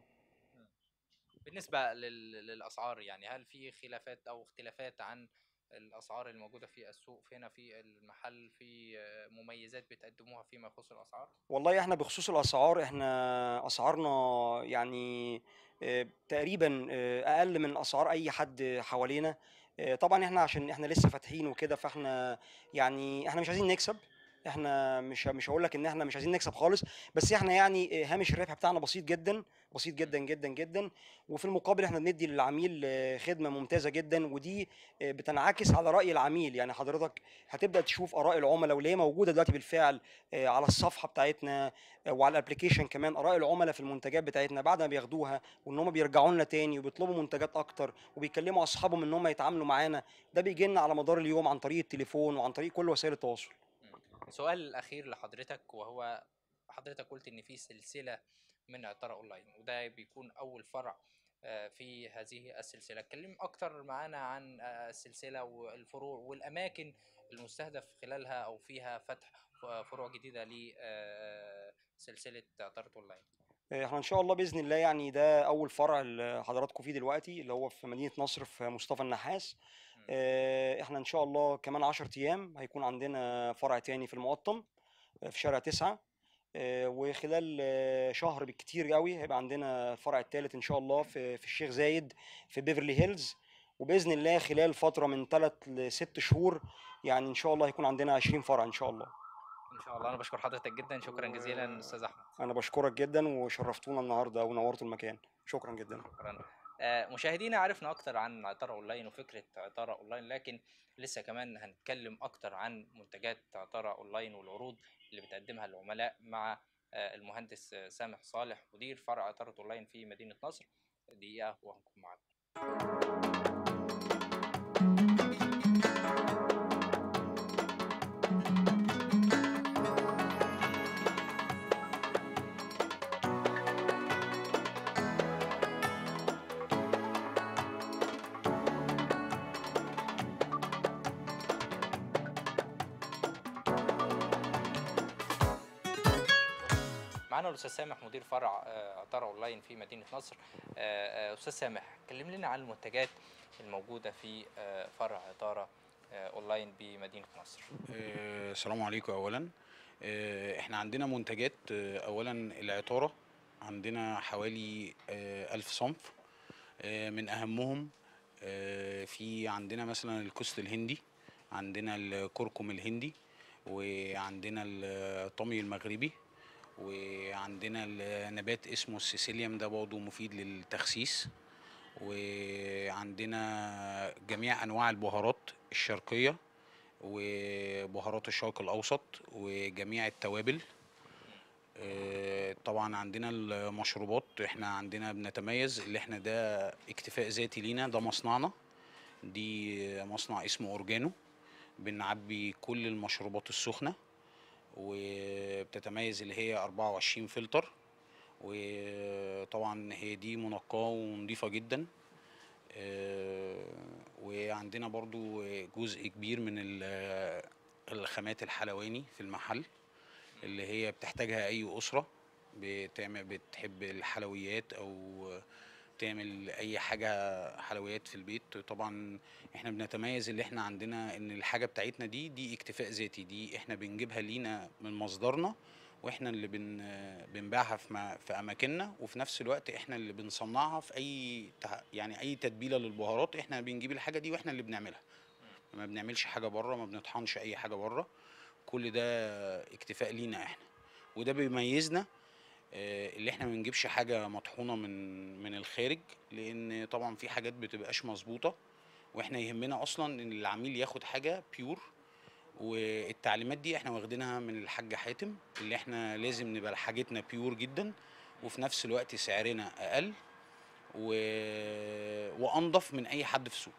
بالنسبة لل- للأسعار، يعني هل في خلافات أو اختلافات عن الأسعار الموجودة في السوق هنا في المحل؟ في آه، مميزات بتقدموها فيما يخص الأسعار؟ والله احنا بخصوص الاسعار، احنا اسعارنا يعني آه، تقريبا آه، اقل من اسعار اي حد حوالينا. آه، طبعا احنا عشان احنا لسه فاتحين وكده، فاحنا يعني احنا مش عايزين نكسب، احنا مش مش هقول لك ان احنا مش عايزين نكسب خالص، بس احنا يعني هامش الربح بتاعنا بسيط جدا، بسيط جدا جدا جدا، وفي المقابل احنا بندي للعميل آه، خدمه ممتازه جدا، ودي آه، بتنعكس على راي العميل. يعني حضرتك هتبدا تشوف اراء العملاء واللي هي موجوده دلوقتي بالفعل آه، على الصفحه بتاعتنا آه، وعلى الابلكيشن كمان، اراء العملاء في المنتجات بتاعتنا بعد ما بياخدوها، وان هم بيرجعوا لنا تاني وبيطلبوا منتجات اكتر وبيكلموا اصحابهم ان هم يتعاملوا معانا. ده بيجي لنا على مدار اليوم عن طريق التليفون وعن طريق كل وسائل التواصل. السؤال الأخير لحضرتك وهو حضرتك قلت إن في سلسلة من عطارة أونلاين وده بيكون أول فرع آه، في هذه السلسلة. اتكلم أكتر معانا عن آه، السلسلة والفروع والأماكن المستهدف خلالها أو فيها فتح فروع جديدة لسلسلة عطارة أونلاين. آه، احنا ان شاء الله باذن الله يعني ده اول فرع اللي حضراتكم فيه دلوقتي، اللي هو في مدينه نصر في مصطفى النحاس. آه، احنا ان شاء الله كمان عشر ايام هيكون عندنا فرع تاني في المقطم آه، في شارع تسعة. آه، وخلال آه، شهر بالكتير قوي هيبقى عندنا الفرع الثالث ان شاء الله في في الشيخ زايد في بيفرلي هيلز. وباذن الله خلال فتره من ثلاث لست شهور يعني ان شاء الله هيكون عندنا عشرين فرع ان شاء الله. إن شاء الله. أنا بشكر حضرتك جدا، شكرا جزيلا أستاذ أحمد. انا بشكرك جدا وشرفتونا النهارده ونورتوا المكان، شكرا جدا. شكرا. آه، مشاهدينا، عرفنا اكتر عن عطارة اونلاين وفكرة عطارة اونلاين، لكن لسه كمان هنتكلم اكتر عن منتجات عطارة اونلاين والعروض اللي بتقدمها العملاء مع آه، المهندس آه، سامح صالح مدير فرع عطارة اونلاين في مدينة نصر. دقيقة وهنكون معاكم. معانا الاستاذ سامح مدير فرع آه، عطارة اونلاين في مدينة نصر. آه، آه، استاذ سامح، كلم لنا عن المنتجات الموجودة في آه، فرع عطارة آه، اونلاين بمدينة نصر. آه، السلام عليكم. اولا آه، احنا عندنا منتجات. آه، اولا العطاره عندنا حوالي آه، ألف صنف. آه، من اهمهم آه، في عندنا مثلا الكوست الهندي، عندنا الكركم الهندي، وعندنا الطمي المغربي، وعندنا النبات اسمه السيسيليوم ده برضه مفيد للتخسيس، وعندنا جميع انواع البهارات الشرقيه وبهارات الشرق الاوسط وجميع التوابل. آه، طبعا عندنا المشروبات، احنا عندنا بنتميز اللي احنا ده اكتفاء ذاتي لينا، ده مصنعنا، دي مصنع اسمه اورجانو، بنعبي كل المشروبات السخنه، وبتتميز اللي هي أربعة وعشرين فلتر، وطبعا هي دي منقاه ونضيفه جدا. آه، وعندنا برضو جزء كبير من ال- الخامات الحلواني في المحل اللي هي بتحتاجها اي اسره بتعمل بتحب الحلويات او تعمل اي حاجه حلويات في البيت. طبعا احنا بنتميز اللي احنا عندنا ان الحاجه بتاعتنا دي دي اكتفاء ذاتي، دي احنا بنجيبها لينا من مصدرنا، واحنا اللي بن بنبيعها في م- في اماكننا، وفي نفس الوقت احنا اللي بنصنعها في اي تع- يعني اي تتبيله للبهارات احنا بنجيب الحاجه دي واحنا اللي بنعملها، ما بنعملش حاجه بره، ما بنطحنش اي حاجه بره، كل ده اكتفاء لينا احنا. وده بيميزنا آه، اللي احنا ما بنجيبش حاجه مطحونه من من الخارج، لان طبعا في حاجات بتبقاش مظبوطه، واحنا يهمنا اصلا ان العميل ياخد حاجه بيور. والتعليمات دي احنا واخدينها من الحاج حاتم، اللي احنا لازم نبقى حاجتنا بيور جدا، وفي نفس الوقت سعرنا اقل و... وانضف من اي حد في السوق.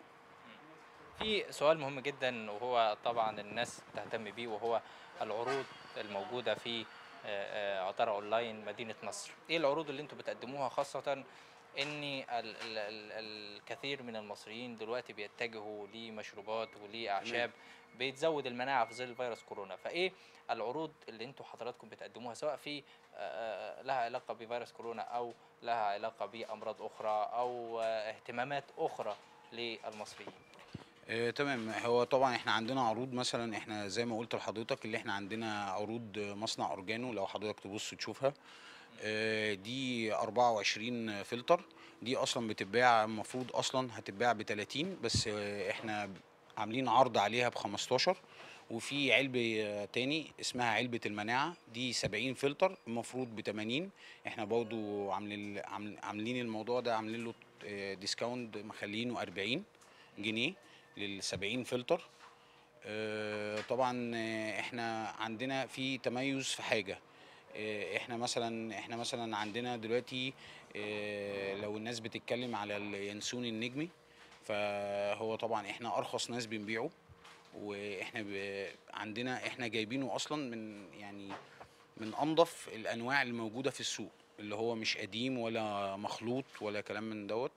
في سؤال مهم جدا وهو طبعا الناس بتهتم بيه، وهو العروض الموجودة في آه، آه، عطارة اونلاين مدينة نصر. ايه العروض اللي انتم بتقدموها، خاصة ان ال ال ال الكثير من المصريين دلوقتي بيتجهوا لمشروبات ولأعشاب بتزود المناعة في ظل فيروس كورونا؟ فايه العروض اللي انتم حضراتكم بتقدموها، سواء في آه، آه، لها علاقة بفيروس كورونا او لها علاقة بأمراض اخرى او آه، اهتمامات اخرى للمصريين؟ آه، تمام. هو طبعا احنا عندنا عروض، مثلا احنا زي ما قلت لحضرتك اللي احنا عندنا عروض مصنع اورجانو، لو حضرتك تبص تشوفها، آه، دي أربعة وعشرين فلتر، دي اصلا بتتباع، المفروض اصلا هتتباع ب تلاتين، بس آه، احنا عاملين عرض عليها ب خمستاشر. وفي علبة آه، تاني اسمها علبة المناعة، دي سبعين فلتر، المفروض ب تمانين، احنا برضو عاملين عامل- عاملين الموضوع ده، عاملين له آه، ديسكاونت، مخلينه أربعين جنيه لل سبعين فلتر. آه، طبعا آه، احنا عندنا في تميز في حاجه، آه، احنا مثلا احنا مثلا عندنا دلوقتي، آه، لو الناس بتتكلم على اليانسون النجمي، فهو طبعا احنا ارخص ناس بنبيعه، واحنا ب... عندنا احنا جايبينه اصلا من يعني من انضف الانواع اللي موجوده في السوق، اللي هو مش قديم ولا مخلوط ولا كلام من دوت.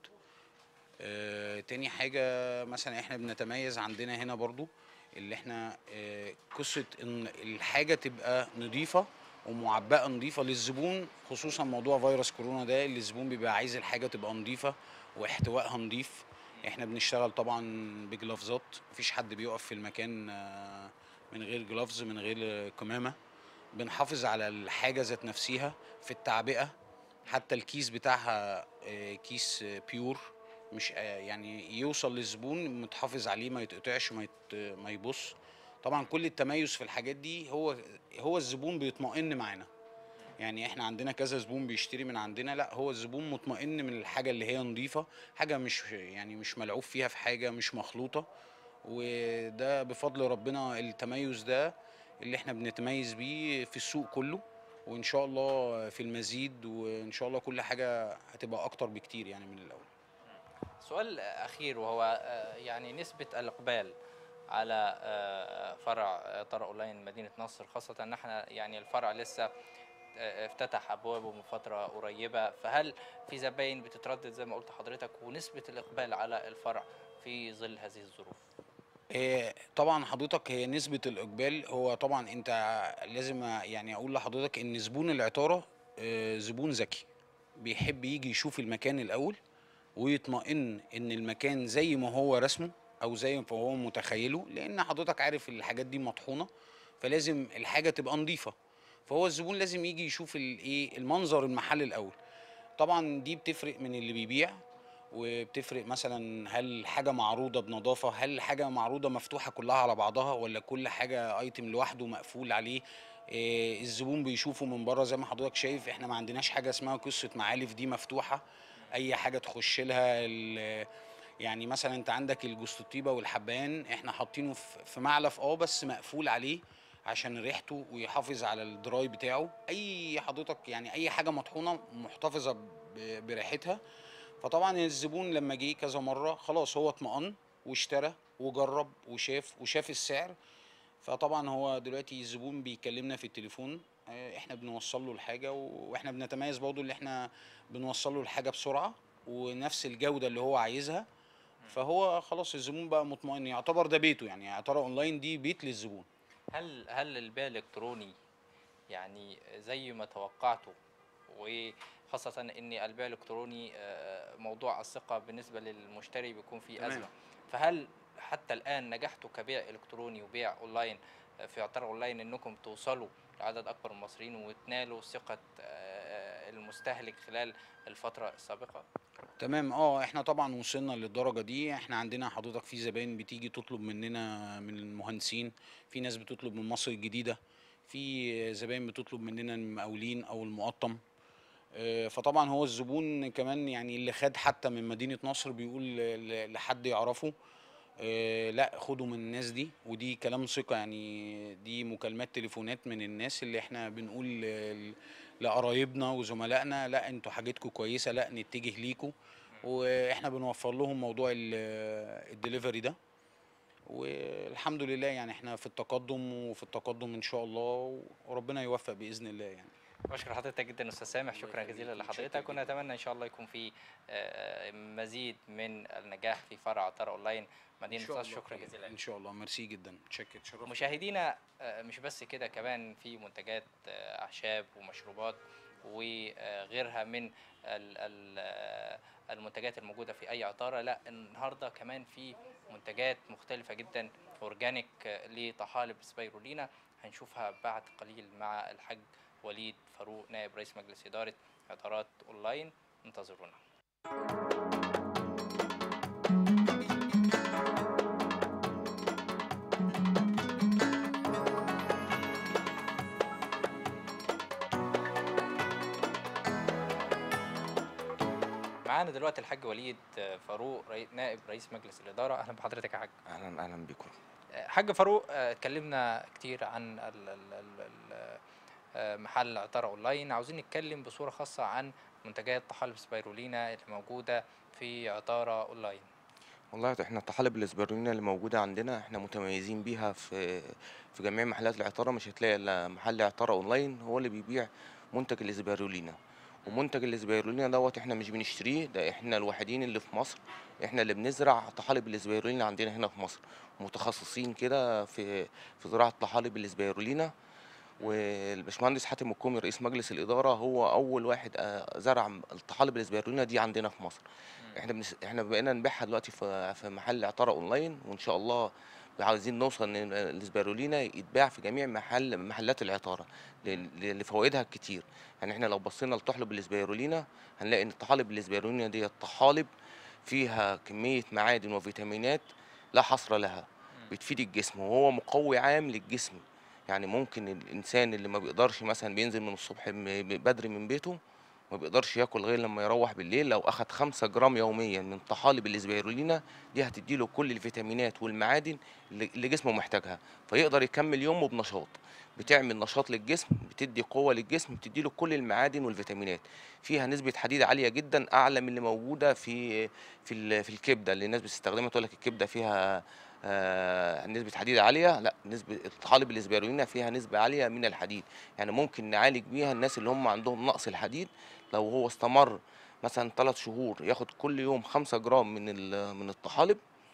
آه، تاني حاجة مثلا احنا بنتميز عندنا هنا برضو اللي احنا آه، قصة ان الحاجة تبقى نظيفة ومعبأة نظيفة للزبون، خصوصا موضوع فيروس كورونا ده، اللي الزبون بيبقى عايز الحاجة تبقى نظيفة واحتوائها نظيف. احنا بنشتغل طبعا بجلافزات، مفيش حد بيقف في المكان آه، من غير جلافز، من غير كمامة. بنحافظ على الحاجة ذات نفسها في التعبئة، حتى الكيس بتاعها آه، كيس آه، بيور، مش آه، يعني يوصل للزبون متحافظ عليه، ما يتقطعش، ما يت- ما يبص. طبعا كل التميز في الحاجات دي هو هو الزبون بيطمئن معانا، يعني احنا عندنا كذا زبون بيشتري من عندنا، لا هو الزبون مطمئن من الحاجة اللي هي نظيفة، حاجة مش يعني مش ملعوب فيها في حاجة، مش مخلوطة. وده بفضل ربنا التميز ده اللي احنا بنتميز بيه في السوق كله، وان شاء الله في المزيد، وان شاء الله كل حاجة هتبقى اكتر بكتير يعني من الاول. سؤال أخير، وهو آه، يعني نسبة الإقبال على آه، فرع طرق أونلاين مدينة نصر، خاصة إن احنا يعني الفرع لسه آه، افتتح أبوابه من فترة قريبة، فهل في زباين بتتردد زي ما قلت حضرتك، ونسبة الإقبال على الفرع في ظل هذه الظروف؟ إيه، طبعا حضرتك هي نسبة الإقبال، هو طبعا أنت لازم يعني أقول لحضرتك إن زبون العطارة آه، زبون ذكي، بيحب يجي يشوف المكان الأول ويطمئن إن المكان زي ما هو رسمه أو زي ما هو متخيله، لأن حضرتك عارف الحاجات دي مطحونة، فلازم الحاجة تبقى نظيفة، فهو الزبون لازم يجي يشوف الإيه المنظر المحل الأول. طبعا دي بتفرق من اللي بيبيع، وبتفرق مثلا هل حاجه معروضه بنظافه، هل حاجه معروضه مفتوحه كلها على بعضها، ولا كل حاجه ايتم لوحده مقفول عليه. إيه، الزبون بيشوفه من بره، زي ما حضرتك شايف احنا ما عندناش حاجه اسمها قصه معالف دي مفتوحه، اي حاجه تخش لها ال- يعني مثلا انت عندك الجوز الطيبه والحبهان احنا حاطينه في في معلف اه بس مقفول عليه عشان ريحته ويحافظ على الدراي بتاعه. اي حضرتك يعني اي حاجه مطحونه محتفظه ب- بريحتها. فطبعا الزبون لما جه كذا مره خلاص هو اطمئن واشترى وجرب وشاف وشاف السعر. فطبعا هو دلوقتي الزبون بيكلمنا في التليفون، آه، احنا بنوصل له الحاجه و- واحنا بنتميز برضه اللي احنا بنوصل له الحاجه بسرعه ونفس الجوده اللي هو عايزها. فهو خلاص الزبون بقى مطمئن، يعتبر ده بيته، يعني يعتبر اونلاين دي بيت للزبون. هل هل البيع الالكتروني يعني زي ما توقعته، وخاصة ان البيع الالكتروني آه، موضوع الثقة بالنسبة للمشتري بيكون فيه تمام. أزمة، فهل حتى الآن نجحتوا كبيع الكتروني وبيع اونلاين آه، في عطار اونلاين انكم توصلوا لعدد اكبر من المصريين وتنالوا ثقة آه، المستهلك خلال الفترة السابقة؟ تمام. اه احنا طبعا وصلنا للدرجه دي. احنا عندنا حضرتك في زباين بتيجي تطلب مننا من المهندسين، في ناس بتطلب من مصر الجديده، في زباين بتطلب مننا المقاولين او المقطم. آه، فطبعا هو الزبون كمان يعني اللي خد حتى من مدينه نصر بيقول ل- لحد يعرفه آه، لا خدوا من الناس دي، ودي كلام ثقه يعني. دي مكالمات تليفونات من الناس اللي احنا بنقول ل- لقرايبنا وزملائنا لا انتوا حاجتكم كويسه، لا نتجه ليكم. واحنا بنوفر لهم موضوع ال- الدليفري ده. والحمد لله يعني احنا في التقدم وفي التقدم ان شاء الله، وربنا يوفق باذن الله يعني. بشكر حضرتك جدا استاذ سامح، الله شكرا يخليك، جزيلا متشكر لحضرتك، جدا. ونتمنى ان شاء الله يكون في آه، مزيد من النجاح في فرع عطار اونلاين ان مدينه شاء نصر. الله شكرا خير. جزيلا. ان شاء الله ميرسي جدا، متشكر، اتشرفت. مشاهدينا آه، مش بس كده، كمان في منتجات آه، اعشاب ومشروبات وغيرها من ال- ال- آه، المنتجات الموجوده في اي عطاره. لا، النهارده كمان في منتجات مختلفه جدا اورجانيك آه، لطحالب سبايرولينا، هنشوفها بعد قليل مع الحاج وليد فاروق نائب رئيس مجلس اداره عطارات اونلاين. انتظرونا. معانا دلوقتي الحاج وليد فاروق رئي- نائب رئيس مجلس الاداره. اهلا بحضرتك يا حاج. اهلا اهلا بكم. حاج فاروق، آه، اتكلمنا كتير عن ال- ال- ال- ال- آه، محل عطارة اونلاين، عاوزين نتكلم بصورة خاصة عن منتجات طحالب سبايرولينا اللي موجودة في عطارة اونلاين. والله احنا الطحالب الاسبرونية اللي موجودة عندنا احنا متميزين بيها في في جميع محلات العطارة. مش هتلاقي الا محل عطارة اونلاين هو اللي بيبيع منتج الاسبرولينا. ومنتج الاسبرولينا دوت احنا مش بنشتريه، ده احنا الوحيدين اللي في مصر احنا اللي بنزرع طحالب الاسبرولينا عندنا هنا في مصر، متخصصين كده في في زراعة طحالب الاسبرولينا. والباشمهندس حاتم الكومي رئيس مجلس الاداره هو اول واحد آه، زرع الطحالب الاسبرولينا دي عندنا في مصر. احنا بنس... احنا بقينا نبيعها دلوقتي في في محل عطاره اونلاين، وان شاء الله عاوزين نوصل ان الاسبرولينا يتباع في جميع محل محلات العطاره ل- ل- لفوائدها الكتير. يعني احنا لو بصينا لطحلب الاسبرولينا هنلاقي ان الطحالب الاسبرولينا دي طحالب فيها كميه معادن وفيتامينات لا حصر لها، بتفيد الجسم وهو مقوي عام للجسم. يعني ممكن الانسان اللي ما بيقدرش مثلا بينزل من الصبح م- بدري من بيته ما بيقدرش ياكل غير لما يروح بالليل، لو اخد خمسة جرام يوميا من طحالب الاسبيرولينا دي هتديله كل الفيتامينات والمعادن اللي اللي جسمه محتاجها، فيقدر يكمل يومه بنشاط. بتعمل نشاط للجسم، بتدي قوه للجسم، بتديله كل المعادن والفيتامينات. فيها نسبه حديد عاليه جدا، اعلى من اللي موجوده في في ال- في الكبده اللي الناس بتستخدمها تقول لك الكبده فيها آه نسبه حديد عاليه. لا، نسبه الطحالب الاسبيرولينا فيها نسبه عاليه من الحديد، يعني ممكن نعالج بيها الناس اللي هم عندهم نقص الحديد. لو هو استمر مثلا ثلاث شهور ياخد كل يوم خمسة جرام من ال- من الطحالب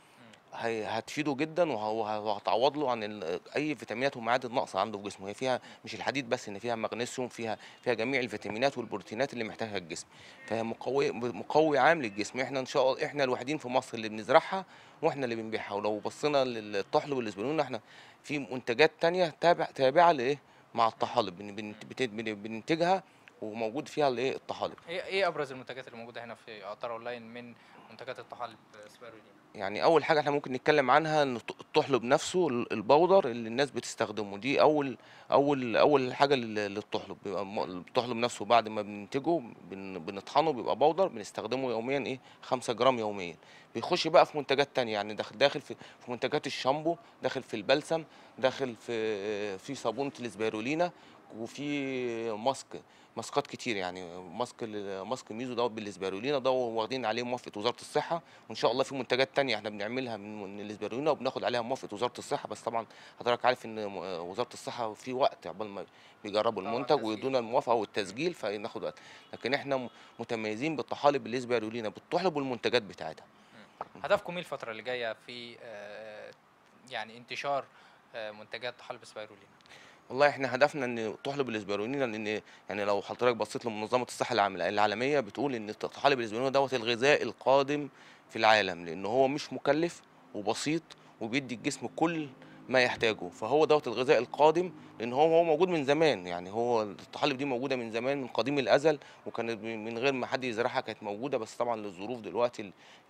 هي- هتفيده جدا، وه- وهتعوض له عن ال- اي فيتامينات ومعادن ناقصه عنده في جسمه. هي فيها مش الحديد بس، ان فيها مغنيسيوم، فيها فيها جميع الفيتامينات والبروتينات اللي محتاجها الجسم. فهي مقوي مقوي عام للجسم. احنا ان شاء الله احنا الوحيدين في مصر اللي بنزرعها واحنا اللي بنبيعها. ولو بصينا للطحلب والاسبرين احنا في منتجات تانية تابع تابعه لايه مع الطحالب بن- بن- بت- بن- بننتجها وموجود فيها الايه الطحالب. ايه ايه ابرز المنتجات اللي موجوده هنا في عطاره اونلاين من منتجات الطحالب سبيرولينا؟ يعني اول حاجه احنا ممكن نتكلم عنها ان الطحلب نفسه، البودر اللي الناس بتستخدمه، دي اول اول اول حاجه للطحلب. بيبقى الطحلب نفسه بعد ما بننتجه بنطحنه بيبقى بودر، بنستخدمه يوميا ايه خمسة جرام يوميا. بيخش بقى في منتجات تانية، يعني داخل داخل في, في منتجات الشامبو، داخل في البلسم، داخل في في صابونه الاسبيرولينا، وفي ماسك ماسكات كتير. يعني ماسك ماسك ميزو دوت بالاسبيرولينا ده واخدين عليه موافقه وزاره الصحه، وان شاء الله في منتجات تانية احنا بنعملها من الاسبيرولينا وبناخد عليها موافقه وزاره الصحه. بس طبعا حضرتك عارف ان وزاره الصحه في وقت عقبال ما بيجربوا المنتج ويدونا الموافقه والتسجيل، فناخد وقت. لكن احنا متميزين بالطحالب الاسبيرولينا بالطحلب والمنتجات بتاعتها. هدفكم ايه الفتره اللي جايه في يعني انتشار منتجات طحالب سبيرولينا؟ والله احنا هدفنا ان طحلب الاسبيرولينا، لان يعني لو حضرتك بصيت لمنظمه الصحه العالميه بتقول ان طحالب الاسبيرولينا دوت الغذاء القادم في العالم، لان هو مش مكلف وبسيط وبيدي الجسم كل ما يحتاجه. فهو دوت الغذاء القادم، لان هو هو موجود من زمان. يعني هو الطحالب دي موجوده من زمان، من قديم الازل، وكانت من غير ما حد يزرعها كانت موجوده، بس طبعا للظروف دلوقتي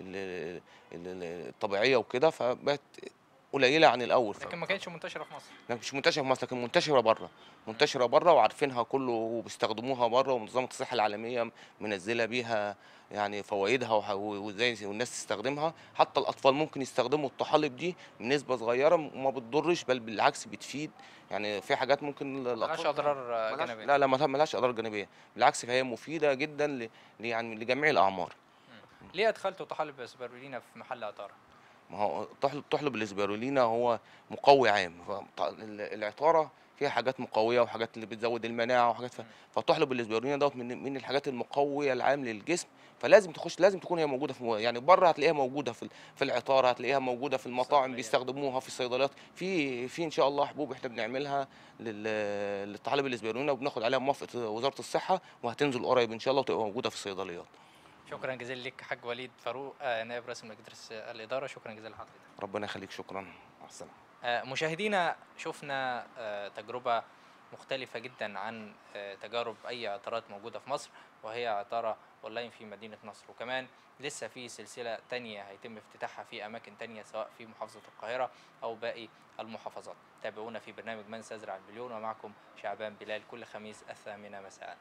الطبيعيه وكده فبقت قليله عن الاول. لكن ما كانتش منتشره في مصر. لا مش منتشره في مصر، لكن منتشره بره، منتشره بره وعارفينها كله وبيستخدموها بره، ومنظمه الصحه العالميه منزله بيها يعني فوائدها وازاي والناس تستخدمها. حتى الاطفال ممكن يستخدموا الطحالب دي بنسبه صغيره وما بتضرش، بل بالعكس بتفيد. يعني في حاجات ممكن ملهاش اضرار جانبيه. لا لا ملهاش اضرار جانبيه، بالعكس فهي مفيده جدا ل يعني لجميع الاعمار. ليه ادخلتوا طحالب سبيرولينا في محل عطاره؟ ما هو طحلب الاسبيرولينا هو مقوي عام. العطاره فيها حاجات مقويه وحاجات اللي بتزود المناعه وحاجات ف... فطحلب الاسبيرولينا دوت من من الحاجات المقويه العام للجسم، فلازم تخش لازم تكون هي موجوده في يعني بره هتلاقيها موجوده في في العطاره، هتلاقيها موجوده في المطاعم بيستخدموها، في الصيدليات، في في ان شاء الله حبوب احنا بنعملها للطحالب الاسبيرولينا وبناخد عليها موافقه وزاره الصحه، وهتنزل قريب ان شاء الله وتبقى موجوده في الصيدليات. شكرا جزيلا لك حاج وليد فاروق نائب رئيس مجلس الاداره، شكرا جزيلا لحضرتك. ربنا يخليك، شكرا، مع السلامه. مشاهدينا شفنا تجربه مختلفه جدا عن تجارب اي عطارات موجوده في مصر، وهي عطاره اونلاين في مدينه نصر، وكمان لسه في سلسله تانية هيتم افتتاحها في اماكن تانية سواء في محافظه القاهره او باقي المحافظات. تابعونا في برنامج من سيزرع البليون، ومعكم شعبان بلال كل خميس الثامنه مساء.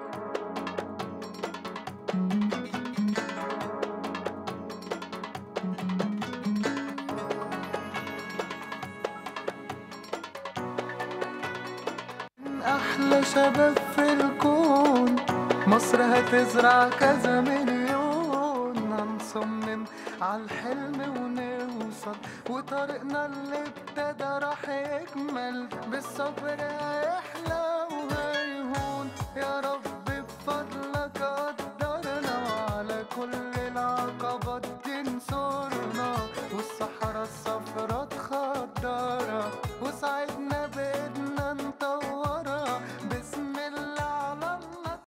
أحلى شباب في الكون، مصر هتزرع كذا مليون. هنصمم عالحلم ونوصل، وطريقنا اللي ابتدى راح يكمل بالصبر.